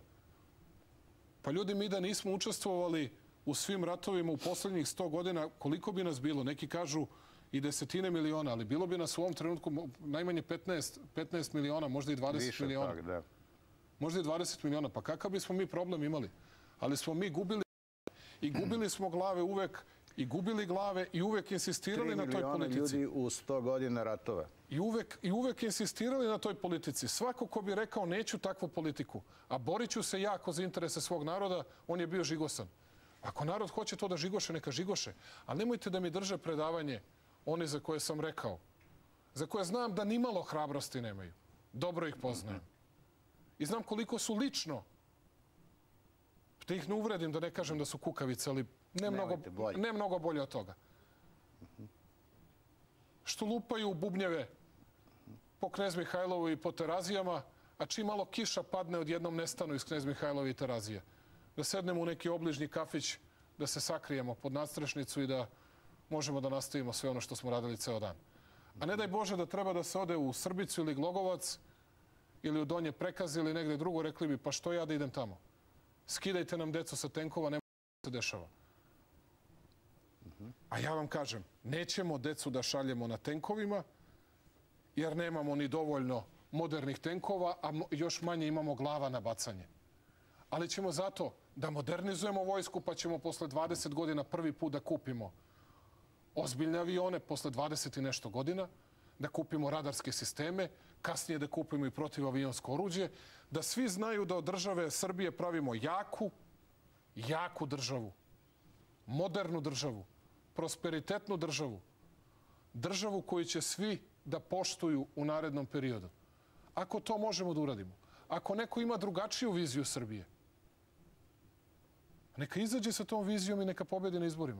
Pa ljudi, mi da nismo učestvovali u svim ratovima u poslednjih sto godina, koliko bi nas bilo? Neki kažu i desetine miliona, ali bilo bi nas u ovom trenutku najmanje petnaest, petnaest miliona, možda i dvadeset Više miliona. Tak, da. Možda i dvadeset miliona. Pa kakav bismo mi problem imali? Ali smo mi gubili I gubili smo glave uvek, i gubili glave i uvek insistirali na toj politici. Tri miliona ljudi u sto godina ratova. I uvek, I uvek insistirali na toj politici. Svako ko bi rekao neću takvu politiku, a borit ću se jako za interese svog naroda, on je bio žigosan. Ako narod hoće to da žigoše, neka žigoše. Ali nemojte da mi drže predavanje oni za koje sam rekao, za koje znam da nimalo hrabrosti nemaju. Dobro ih poznajem. I znam koliko su lično, da ih ne uvredim, da ne kažem da su kukavice, ali ne mnogo, ne mnogo bolje od toga. Što lupaju bubnjeve po Knez Mihajlovu i po Terazijama, a čim malo kiša padne, odjednom nestanu iz Knez Mihajlova i Terazije. Da sednemo u neki obližnji kafić, da se sakrijemo pod nadstrešnicu i da možemo da nastavimo sve ono što smo radili ceo dan. A ne daj Bože da treba da se ode u Srbicu ili Glogovac ili u Donje Prekaze ili negde drugo, rekli bi pa što ja da idem tamo? Skidajte nam decu sa tenkova, nema se dešava. A ja vam kažem, nećemo decu da šaljemo na tenkovima, jer nemamo ni dovoljno modernih tenkova, a još manje imamo glava na bacanje. Ali ćemo zato da modernizujemo vojsku, pa ćemo posle dvadeset godina prvi put da kupimo ozbiljne avione, posle dvadeset i nešto godina, da kupimo radarske sisteme, kasnije da kupimo i protivavionsko oruđe, da svi znaju da od države Srbije pravimo jaku, jaku državu, modernu državu, prosperitetnu državu, državu koju će svi da poštuju u narednom periodu. Ako to možemo da uradimo, ako neko ima drugačiju viziju Srbije, neka izađe sa tom vizijom i neka pobedi na izborima.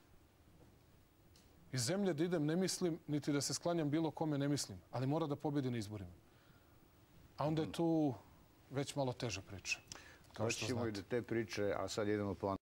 Iz zemlje da idem ne mislim, niti da se sklanjam bilo kome ne mislim, ali mora da pobedi na izborima. A onda je tu već malo teža priča. Doćemo i do te priče, a sad idemo po...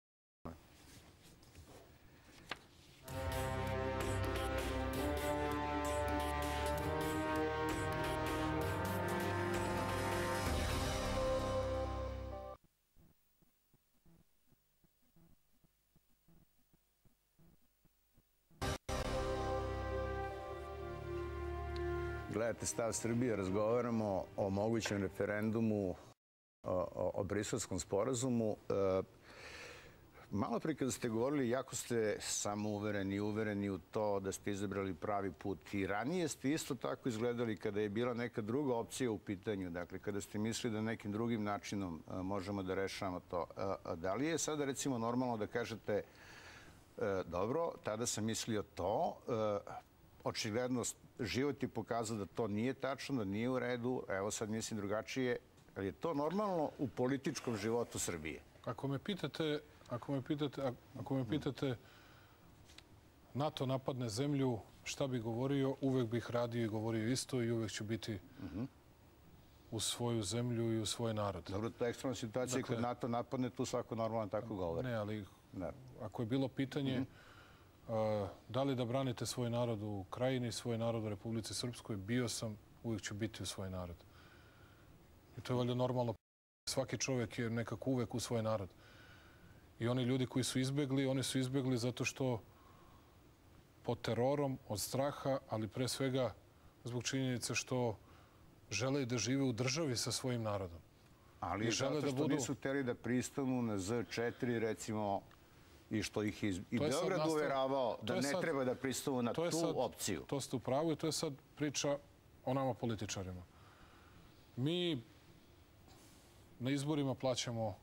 Gledajte stav Srbije, razgovaramo o mogućem referendumu, o, o Briselskom sporazumu. E, malo prije kada ste govorili, jako ste samouvereni i uvereni u to da ste izabrali pravi put. I ranije ste isto tako izgledali kada je bila neka druga opcija u pitanju. Dakle, kada ste mislili da nekim drugim načinom a, možemo da rešavamo to. A, a da li je sada recimo normalno da kažete a, dobro, tada sam mislio to, a, očigledno život je pokazao da to nije tačno, da nije u redu, evo sad mislim drugačije, ali je to normalno u političkom životu Srbije? Ako me pitate, ako me pitate, ako me pitate NATO napadne zemlju, šta bi govorio, uvek bih radio i govorio isto i uvek ću biti u svoju zemlju i u svoj narod. Dobro, to je ekstremna situacija i kod NATO napadne, tu svako normalno tako govori. Ne, ali ako je bilo pitanje da li da branite svoj narod u Krajini, svoj narod u Republici Srpskoj, bio sam, uvijek ću biti u svoj narod. I to je valjda normalno. Svaki čovjek je nekako uvijek u svoj narod. I oni ljudi koji su izbjegli, oni su izbjegli zato što pod terorom, od straha, ali pre svega zbog činjenice što žele da žive u državi sa svojim narodom. Ali zato što nisu htjeli da pristanu na Z četiri, recimo, i što ih i Beograd uveravao da ne treba da pristanu na tu opciju. To ste u pravu i to je sad priča o nama političarima. Mi na izborima plaćamo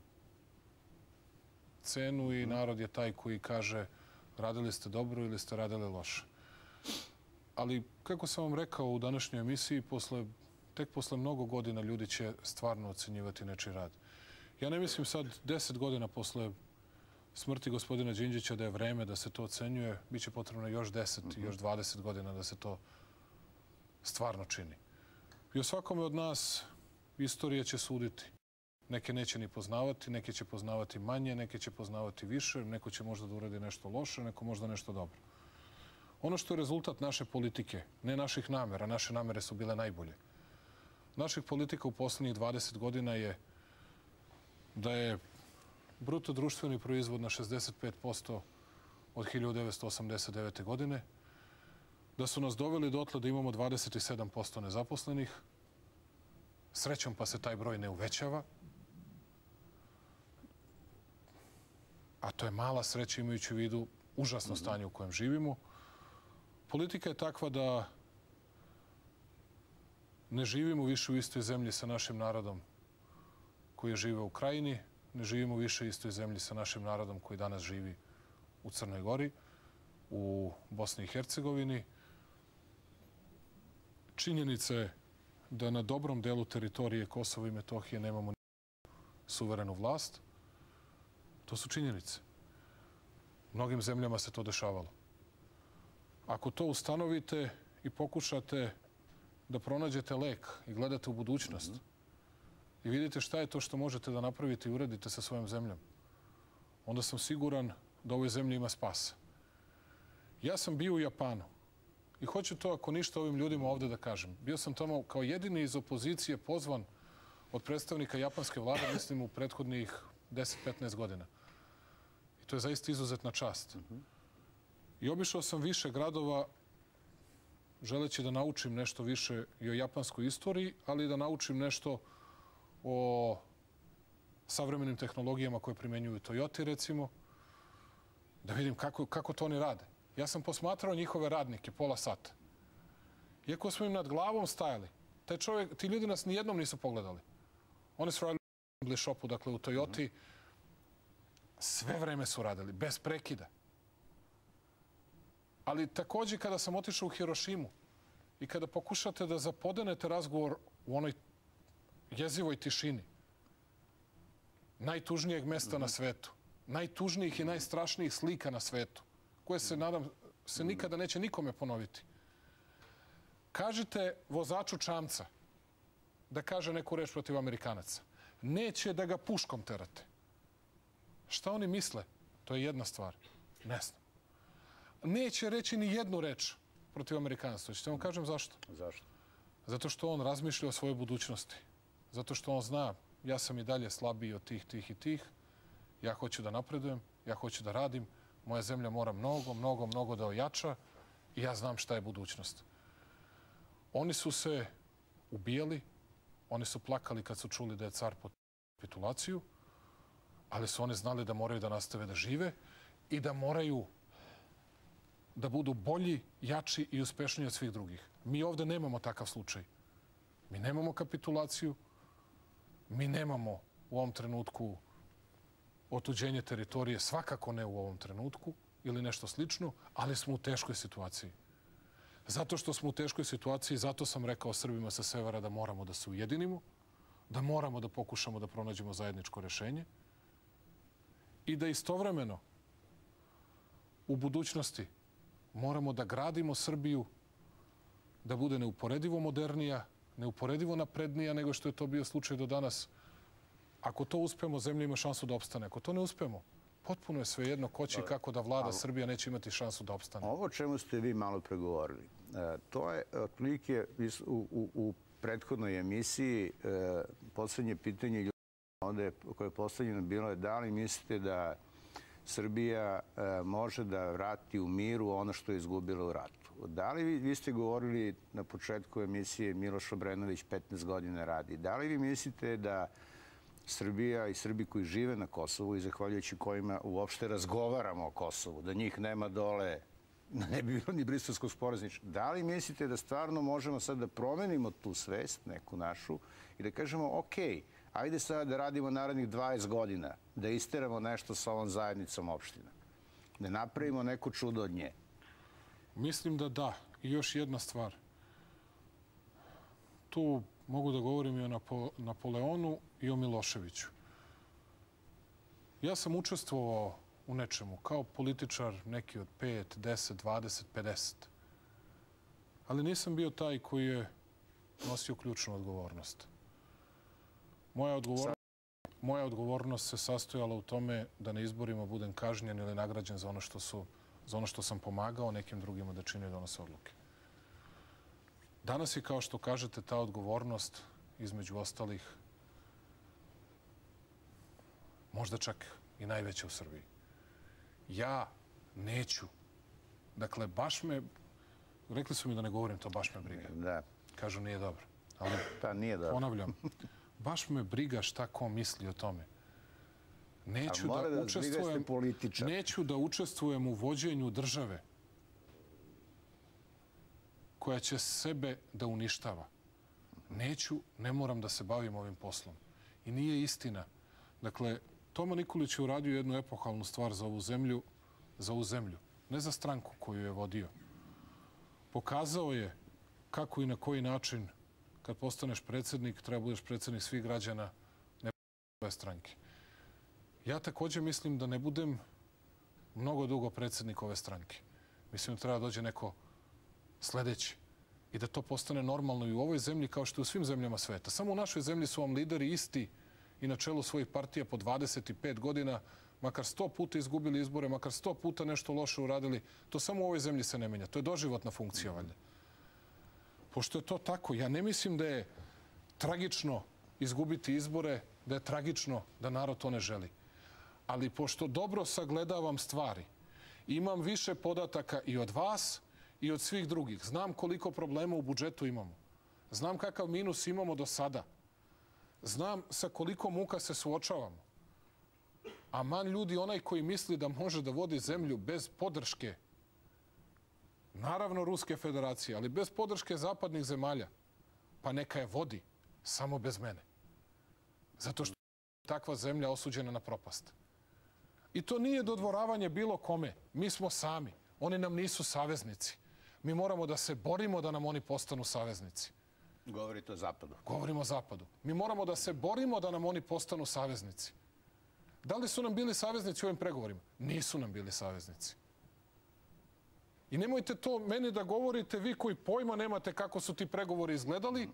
cenu i narod je taj koji kaže radili ste dobro ili ste radili loše. Ali, kako sam vam rekao u današnjoj emisiji, tek posle mnogo godina ljudi će stvarno ocenjivati nečiji rad. Ja ne mislim sad deset godina posle smrti gospodina Đinđića da je vreme da se to ocenjuje. Biće potrebno još deset, još dvadeset godina da se to stvarno čini. I o svakome od nas istorija će suditi. Neke neće ni poznavati, neke će poznavati manje, neke će poznavati više, neko će možda da uradi nešto loše, neko možda nešto dobro. Ono što je rezultat naše politike, ne naših namera, naše namere su bile najbolje. Naših politika u poslednjih dvadeset godina je da je bruto društveni proizvod na šezdeset pet posto od hiljadu devetsto osamdeset devete. godine, da su nas doveli dotle da imamo dvadeset sedam posto nezaposlenih, srećom pa se taj broj ne uvećava, a to je mala sreća imajući u vidu užasno stanje u kojem živimo. Politika je takva da ne živimo više u istoj zemlji sa našim narodom koji žive u Krajini, ne živimo više u istoj zemlji sa našim narodom koji danas živi u Crnoj Gori, u Bosni i Hercegovini. Činjenica je da na dobrom delu teritorije Kosova i Metohije nemamo suverenu vlast. To su činjenice. Mnogim zemljama se to dešavalo. Ako to ustanovite i pokušate da pronađete lek i gledate u budućnost i vidite šta je to što možete da napravite i uradite sa svojom zemljom, onda sam siguran da u ovoj zemlji ima spasa. Ja sam bio u Japanu i hoću to ako ništa ovim ljudima ovde da kažem. Bio sam tamo kao jedini iz opozicije pozvan od predstavnika japanske vlade, mislim, u prethodnih deset do petnaest godina. I to je zaista izuzetna čast. I obišao sam više gradova želeći da naučim nešto više i o japanskoj istoriji, ali i da naučim nešto o savremenim tehnologijama koje primenjuju Toyota, recimo, da vidim kako, kako to oni rade. Ja sam posmatrao njihove radnike pola sata. Iako smo im nad glavom stajali, taj čovjek, ti ljudi nas nijednom nisu pogledali. Oni su radili u English shopu, dakle u Toyoti. Sve vreme su radili, bez prekida. Ali također kada sam otišao u Hirošimu i kada pokušate da zapodenete razgovor u onoj jezivoj tišini najtužnijeg mesta na svetu, najtužnijih i najstrašnijih slika na svetu, koje se, nadam, se nikada neće nikome ponoviti. Kažite vozaču čamca da kaže neku reč protiv Amerikanaca. Neće da ga puškom terate. Šta oni misle? To je jedna stvar. Ne znam. Neće reći ni jednu reč protiv Amerikanaca. Ćete vam kažem zašto? Zašto? Zato što on razmišlja o svojoj budućnosti. Zato što on zna, ja sam i dalje slabiji od tih, tih i tih. Ja hoću da napredujem, ja hoću da radim. Moja zemlja mora mnogo, mnogo, mnogo da ojača i ja znam šta je budućnost. Oni su se ubijali, oni su plakali kad su čuli da je car pod kapitulaciju, ali su oni znali da moraju da nastave da žive i da moraju da budu bolji, jači i uspešniji od svih drugih. Mi ovde nemamo takav slučaj. Mi nemamo kapitulaciju, mi nemamo u ovom trenutku otuđenje teritorije, svakako ne u ovom trenutku ili nešto slično, ali smo u teškoj situaciji. Zato što smo u teškoj situaciji, zato sam rekao Srbima sa severa da moramo da se ujedinimo, da moramo da pokušamo da pronađemo zajedničko rešenje i da istovremeno u budućnosti moramo da gradimo Srbiju da bude neuporedivo modernija, neuporedivo naprednija nego što je to bio slučaj do danas. Ako to uspemo, zemlja ima šansu da opstane. Ako to ne uspemo, potpuno je svejedno ko će i kako da vlada Srbija neće imati šansu da opstane. Ovo o čemu ste vi malo pregovorili, to je otprilike u, u, u prethodnoj emisiji poslednje pitanje ljudi ovde koje je postavljeno bilo je da li mislite da Srbija može da vrati u miru ono što je izgubila u ratu. Da li vi, vi ste govorili na početku emisije Miloš Obrenović petnaest godina radi. Da li vi mislite da Srbija i Srbi koji žive na Kosovu i zahvaljujući kojima uopšte razgovaramo o Kosovu, da njih nema dole, ne bi bilo ni Briselskog sporazuma. Da li mislite da stvarno možemo sad da promenimo tu svest, neku našu, i da kažemo ok, ajde sad da radimo narednih dvadeset godina, da isteramo nešto sa ovom zajednicom opština, da napravimo neko čudo od nje? Mislim da da. I još jedna stvar. Tu mogu da govorim i o Napoleonu i o Miloševiću. Ja sam učestvovao u nečemu, kao političar neki od pet, deset, dvadeset, pedeset. Ali nisam bio taj koji je nosio ključnu odgovornost. Moja odgovornost, moja odgovornost se sastojala u tome da na izborima budem kažnjen ili nagrađen za ono što, su, za ono što sam pomagao nekim drugima da čine i donose odluke. Danas je, kao što kažete, ta odgovornost, između ostalih, možda čak i najveća u Srbiji. Ja neću. Dakle, baš me... Rekli su mi da ne govorim to, baš me briga. Da. Kažu, nije dobro. Ali, pa nije dobro. Ponavljam, baš me briga šta ko misli o tome. Neću da učestvujem, neću da učestvujem u vođenju države koja će sebe da uništava. Neću, ne moram da se bavim ovim poslom. I nije istina. Dakle, Toma Nikolić je uradio jednu epohalnu stvar za ovu zemlju, za ovu zemlju, ne za stranku koju je vodio. Pokazao je kako i na koji način, kad postaneš predsjednik, treba budeš predsjednik svih građana, ne svoje stranke. Ja također mislim da ne budem mnogo dugo predsjednik ove stranke. Mislim da treba dođe neko sljedeći i da to postane normalno i u ovoj zemlji kao što je u svim zemljama sveta. Samo u našoj zemlji su vam lideri isti i na čelu svojih partija po dvadeset pet godina, makar sto puta izgubili izbore, makar sto puta nešto loše uradili. To samo u ovoj zemlji se ne menja. To je doživotna funkcija, valjda. Pošto je to tako, ja ne mislim da je tragično izgubiti izbore, da je tragično da narod to ne želi. Ali pošto dobro sagledavam stvari, imam više podataka i od vas i od svih drugih. Znam koliko problema u budžetu imamo. Znam kakav minus imamo do sada. Znam sa koliko muka se suočavamo. A man ljudi, onaj koji misli da može da vodi zemlju bez podrške, naravno Ruske federacije, ali bez podrške zapadnih zemalja, pa neka je vodi, samo bez mene. Zato što je takva zemlja osuđena na propast. I to nije dodvoravanje bilo kome. Mi smo sami. Oni nam nisu saveznici. Mi moramo da se borimo da nam oni postanu saveznici. Govorite o Zapadu. Govorimo o Zapadu. Mi moramo da se borimo da nam oni postanu saveznici. Da li su nam bili saveznici u ovim pregovorima? Nisu nam bili saveznici. I nemojte to meni da govorite vi koji pojma nemate kako su ti pregovori izgledali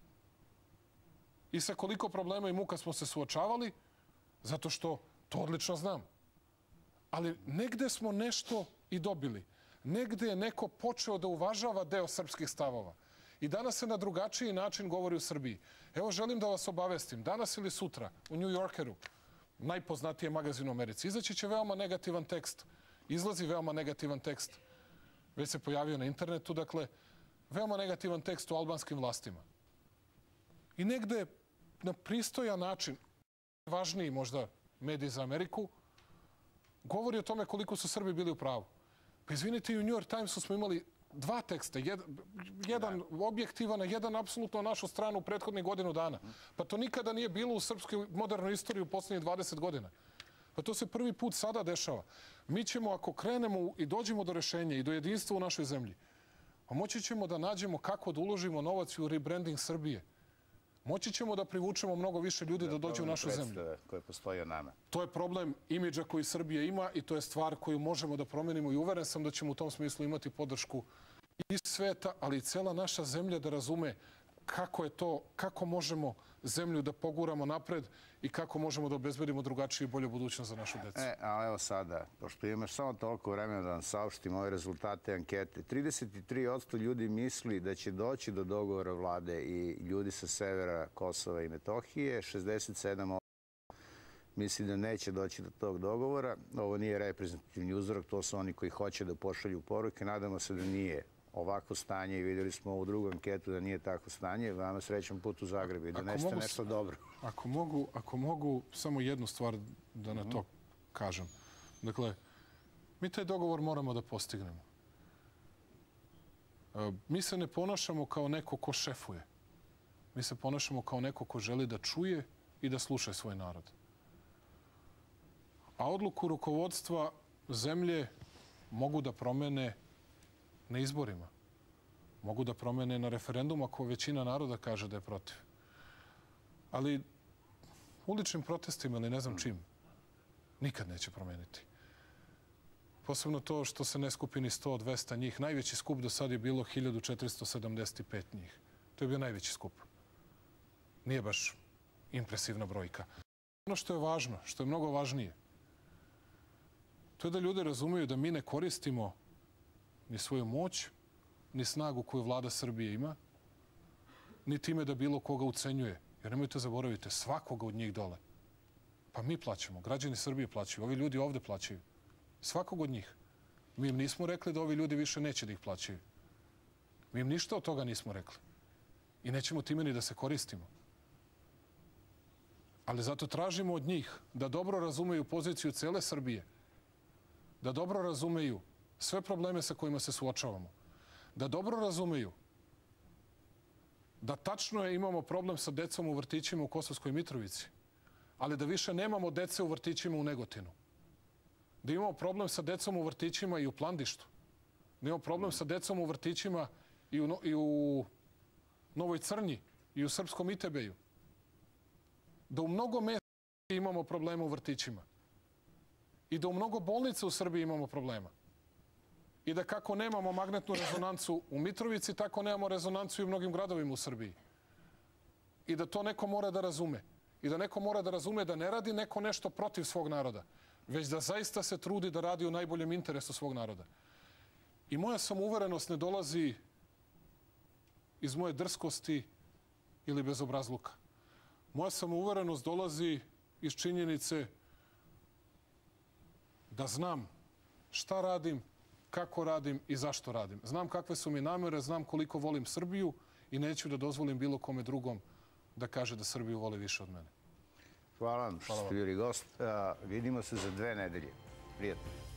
i sa koliko problema i muka smo se suočavali, zato što to odlično znam. Ali negde smo nešto i dobili. Negde je neko počeo da uvažava deo srpskih stavova. I danas se na drugačiji način govori u Srbiji. Evo, želim da vas obavestim. Danas ili sutra u New Yorkeru, najpoznatije magazin u Americi, izaći će veoma negativan tekst. Izlazi veoma negativan tekst. Već se pojavio na internetu, dakle, veoma negativan tekst o albanskim vlastima. I negde na pristojan način, važniji možda mediji za Ameriku, govori o tome koliko su Srbi bili u pravu. Pa izvinite, i u New York Timesu smo imali dva teksta, jedan, jedan objektivan, a jedan apsolutno na našu stranu u prethodnih godinu dana. Pa to nikada nije bilo u srpskoj modernoj istoriji u posljednjih dvadeset godina. Pa to se prvi put sada dešava. Mi ćemo, ako krenemo i dođemo do rešenja i do jedinstva u našoj zemlji, a moći ćemo da nađemo kako da uložimo novac u rebranding Srbije. Moći ćemo da privučemo mnogo više ljudi da dođu u našu zemlju. Koje postoje nama. To je problem imidža koji Srbija ima i to je stvar koju možemo da promenimo i uveren sam da ćemo u tom smislu imati podršku iz sveta, ali i cela naša zemlja da razume kako je to, kako možemo zemlju da poguramo napred i kako možemo da obezbedimo drugačiju i bolju budućnost za našu decu. E, a evo sada, pošto imaš samo toliko vremena da vam saopštim ove rezultate ankete, trideset tri posto ljudi misli da će doći do dogovora vlade i ljudi sa severa Kosova i Metohije, šezdeset sedam posto misli da neće doći do tog dogovora. Ovo nije reprezentativni uzorak, to su oni koji hoće da pošalju poruke. Nadamo se da nije ovako stanje i vidjeli smo ovu drugu anketu da nije tako stanje. Vama srećan put u Zagrebu i donesete nešto dobro. Ako mogu, ako mogu samo jednu stvar da na to kažem. Dakle, mi taj dogovor moramo da postignemo. Mi se ne ponašamo kao neko ko šefuje. Mi se ponašamo kao neko ko želi da čuje i da sluša svoj narod. A odluku rukovodstva zemlje mogu da promene na izborima. Mogu da promene na referendumu ako većina naroda kaže da je protiv. Ali uličnim protestima ili ne znam čim, nikad neće promeniti. Posebno to što se ne skupi ni sto do dvesta njih. Najveći skup do sad je bilo hiljadu četiristo sedamdeset pet njih. To je bio najveći skup. Nije baš impresivna brojka. Ono što je važno, što je mnogo važnije, to je da ljudi razumeju da mi ne koristimo ni svoju moć, ni snagu koju vlada Srbije ima, ni time da bilo koga ucenjuje. Jer nemojte zaboraviti, svakoga od njih dole. Pa mi plaćamo, građani Srbije plaćaju, ovi ljudi ovde plaćaju. Svakog od njih. Mi im nismo rekli da ovi ljudi više neće da ih plaćaju. Mi im ništa od toga nismo rekli. I nećemo time ni da se koristimo. Ali zato tražimo od njih da dobro razumeju poziciju cele Srbije, da dobro razumeju sve probleme sa kojima se suočavamo, da dobro razumeju da tačno je imamo problem sa decom u vrtićima u Kosovskoj Mitrovici, ali da više nemamo dece u vrtićima u Negotinu. Da imamo problem sa decom u vrtićima i u Plandištu. Da imamo problem sa decom u vrtićima i u, i u Novoj Crnji i u Srpskom Itebeju. Da u mnogo mesta imamo problema u vrtićima. I da u mnogo bolnica u Srbiji imamo problema. I da kako nemamo magnetnu rezonancu u Mitrovici, tako nemamo rezonancu i u mnogim gradovima u Srbiji. I da to neko mora da razume. I da neko mora da razume da ne radi neko nešto protiv svog naroda, već da zaista se trudi da radi u najboljem interesu svog naroda. I moja samouverenost ne dolazi iz moje drskosti ili bezobrazluka. Moja samouverenost dolazi iz činjenice da znam šta radim, kako radim i zašto radim. Znam kakve su mi namere, znam koliko volim Srbiju i neću da dozvolim bilo kome drugom da kaže da Srbiju voli više od mene. Hvala vam što ste bili gost. Vidimo se za dve nedelje. Prijetno.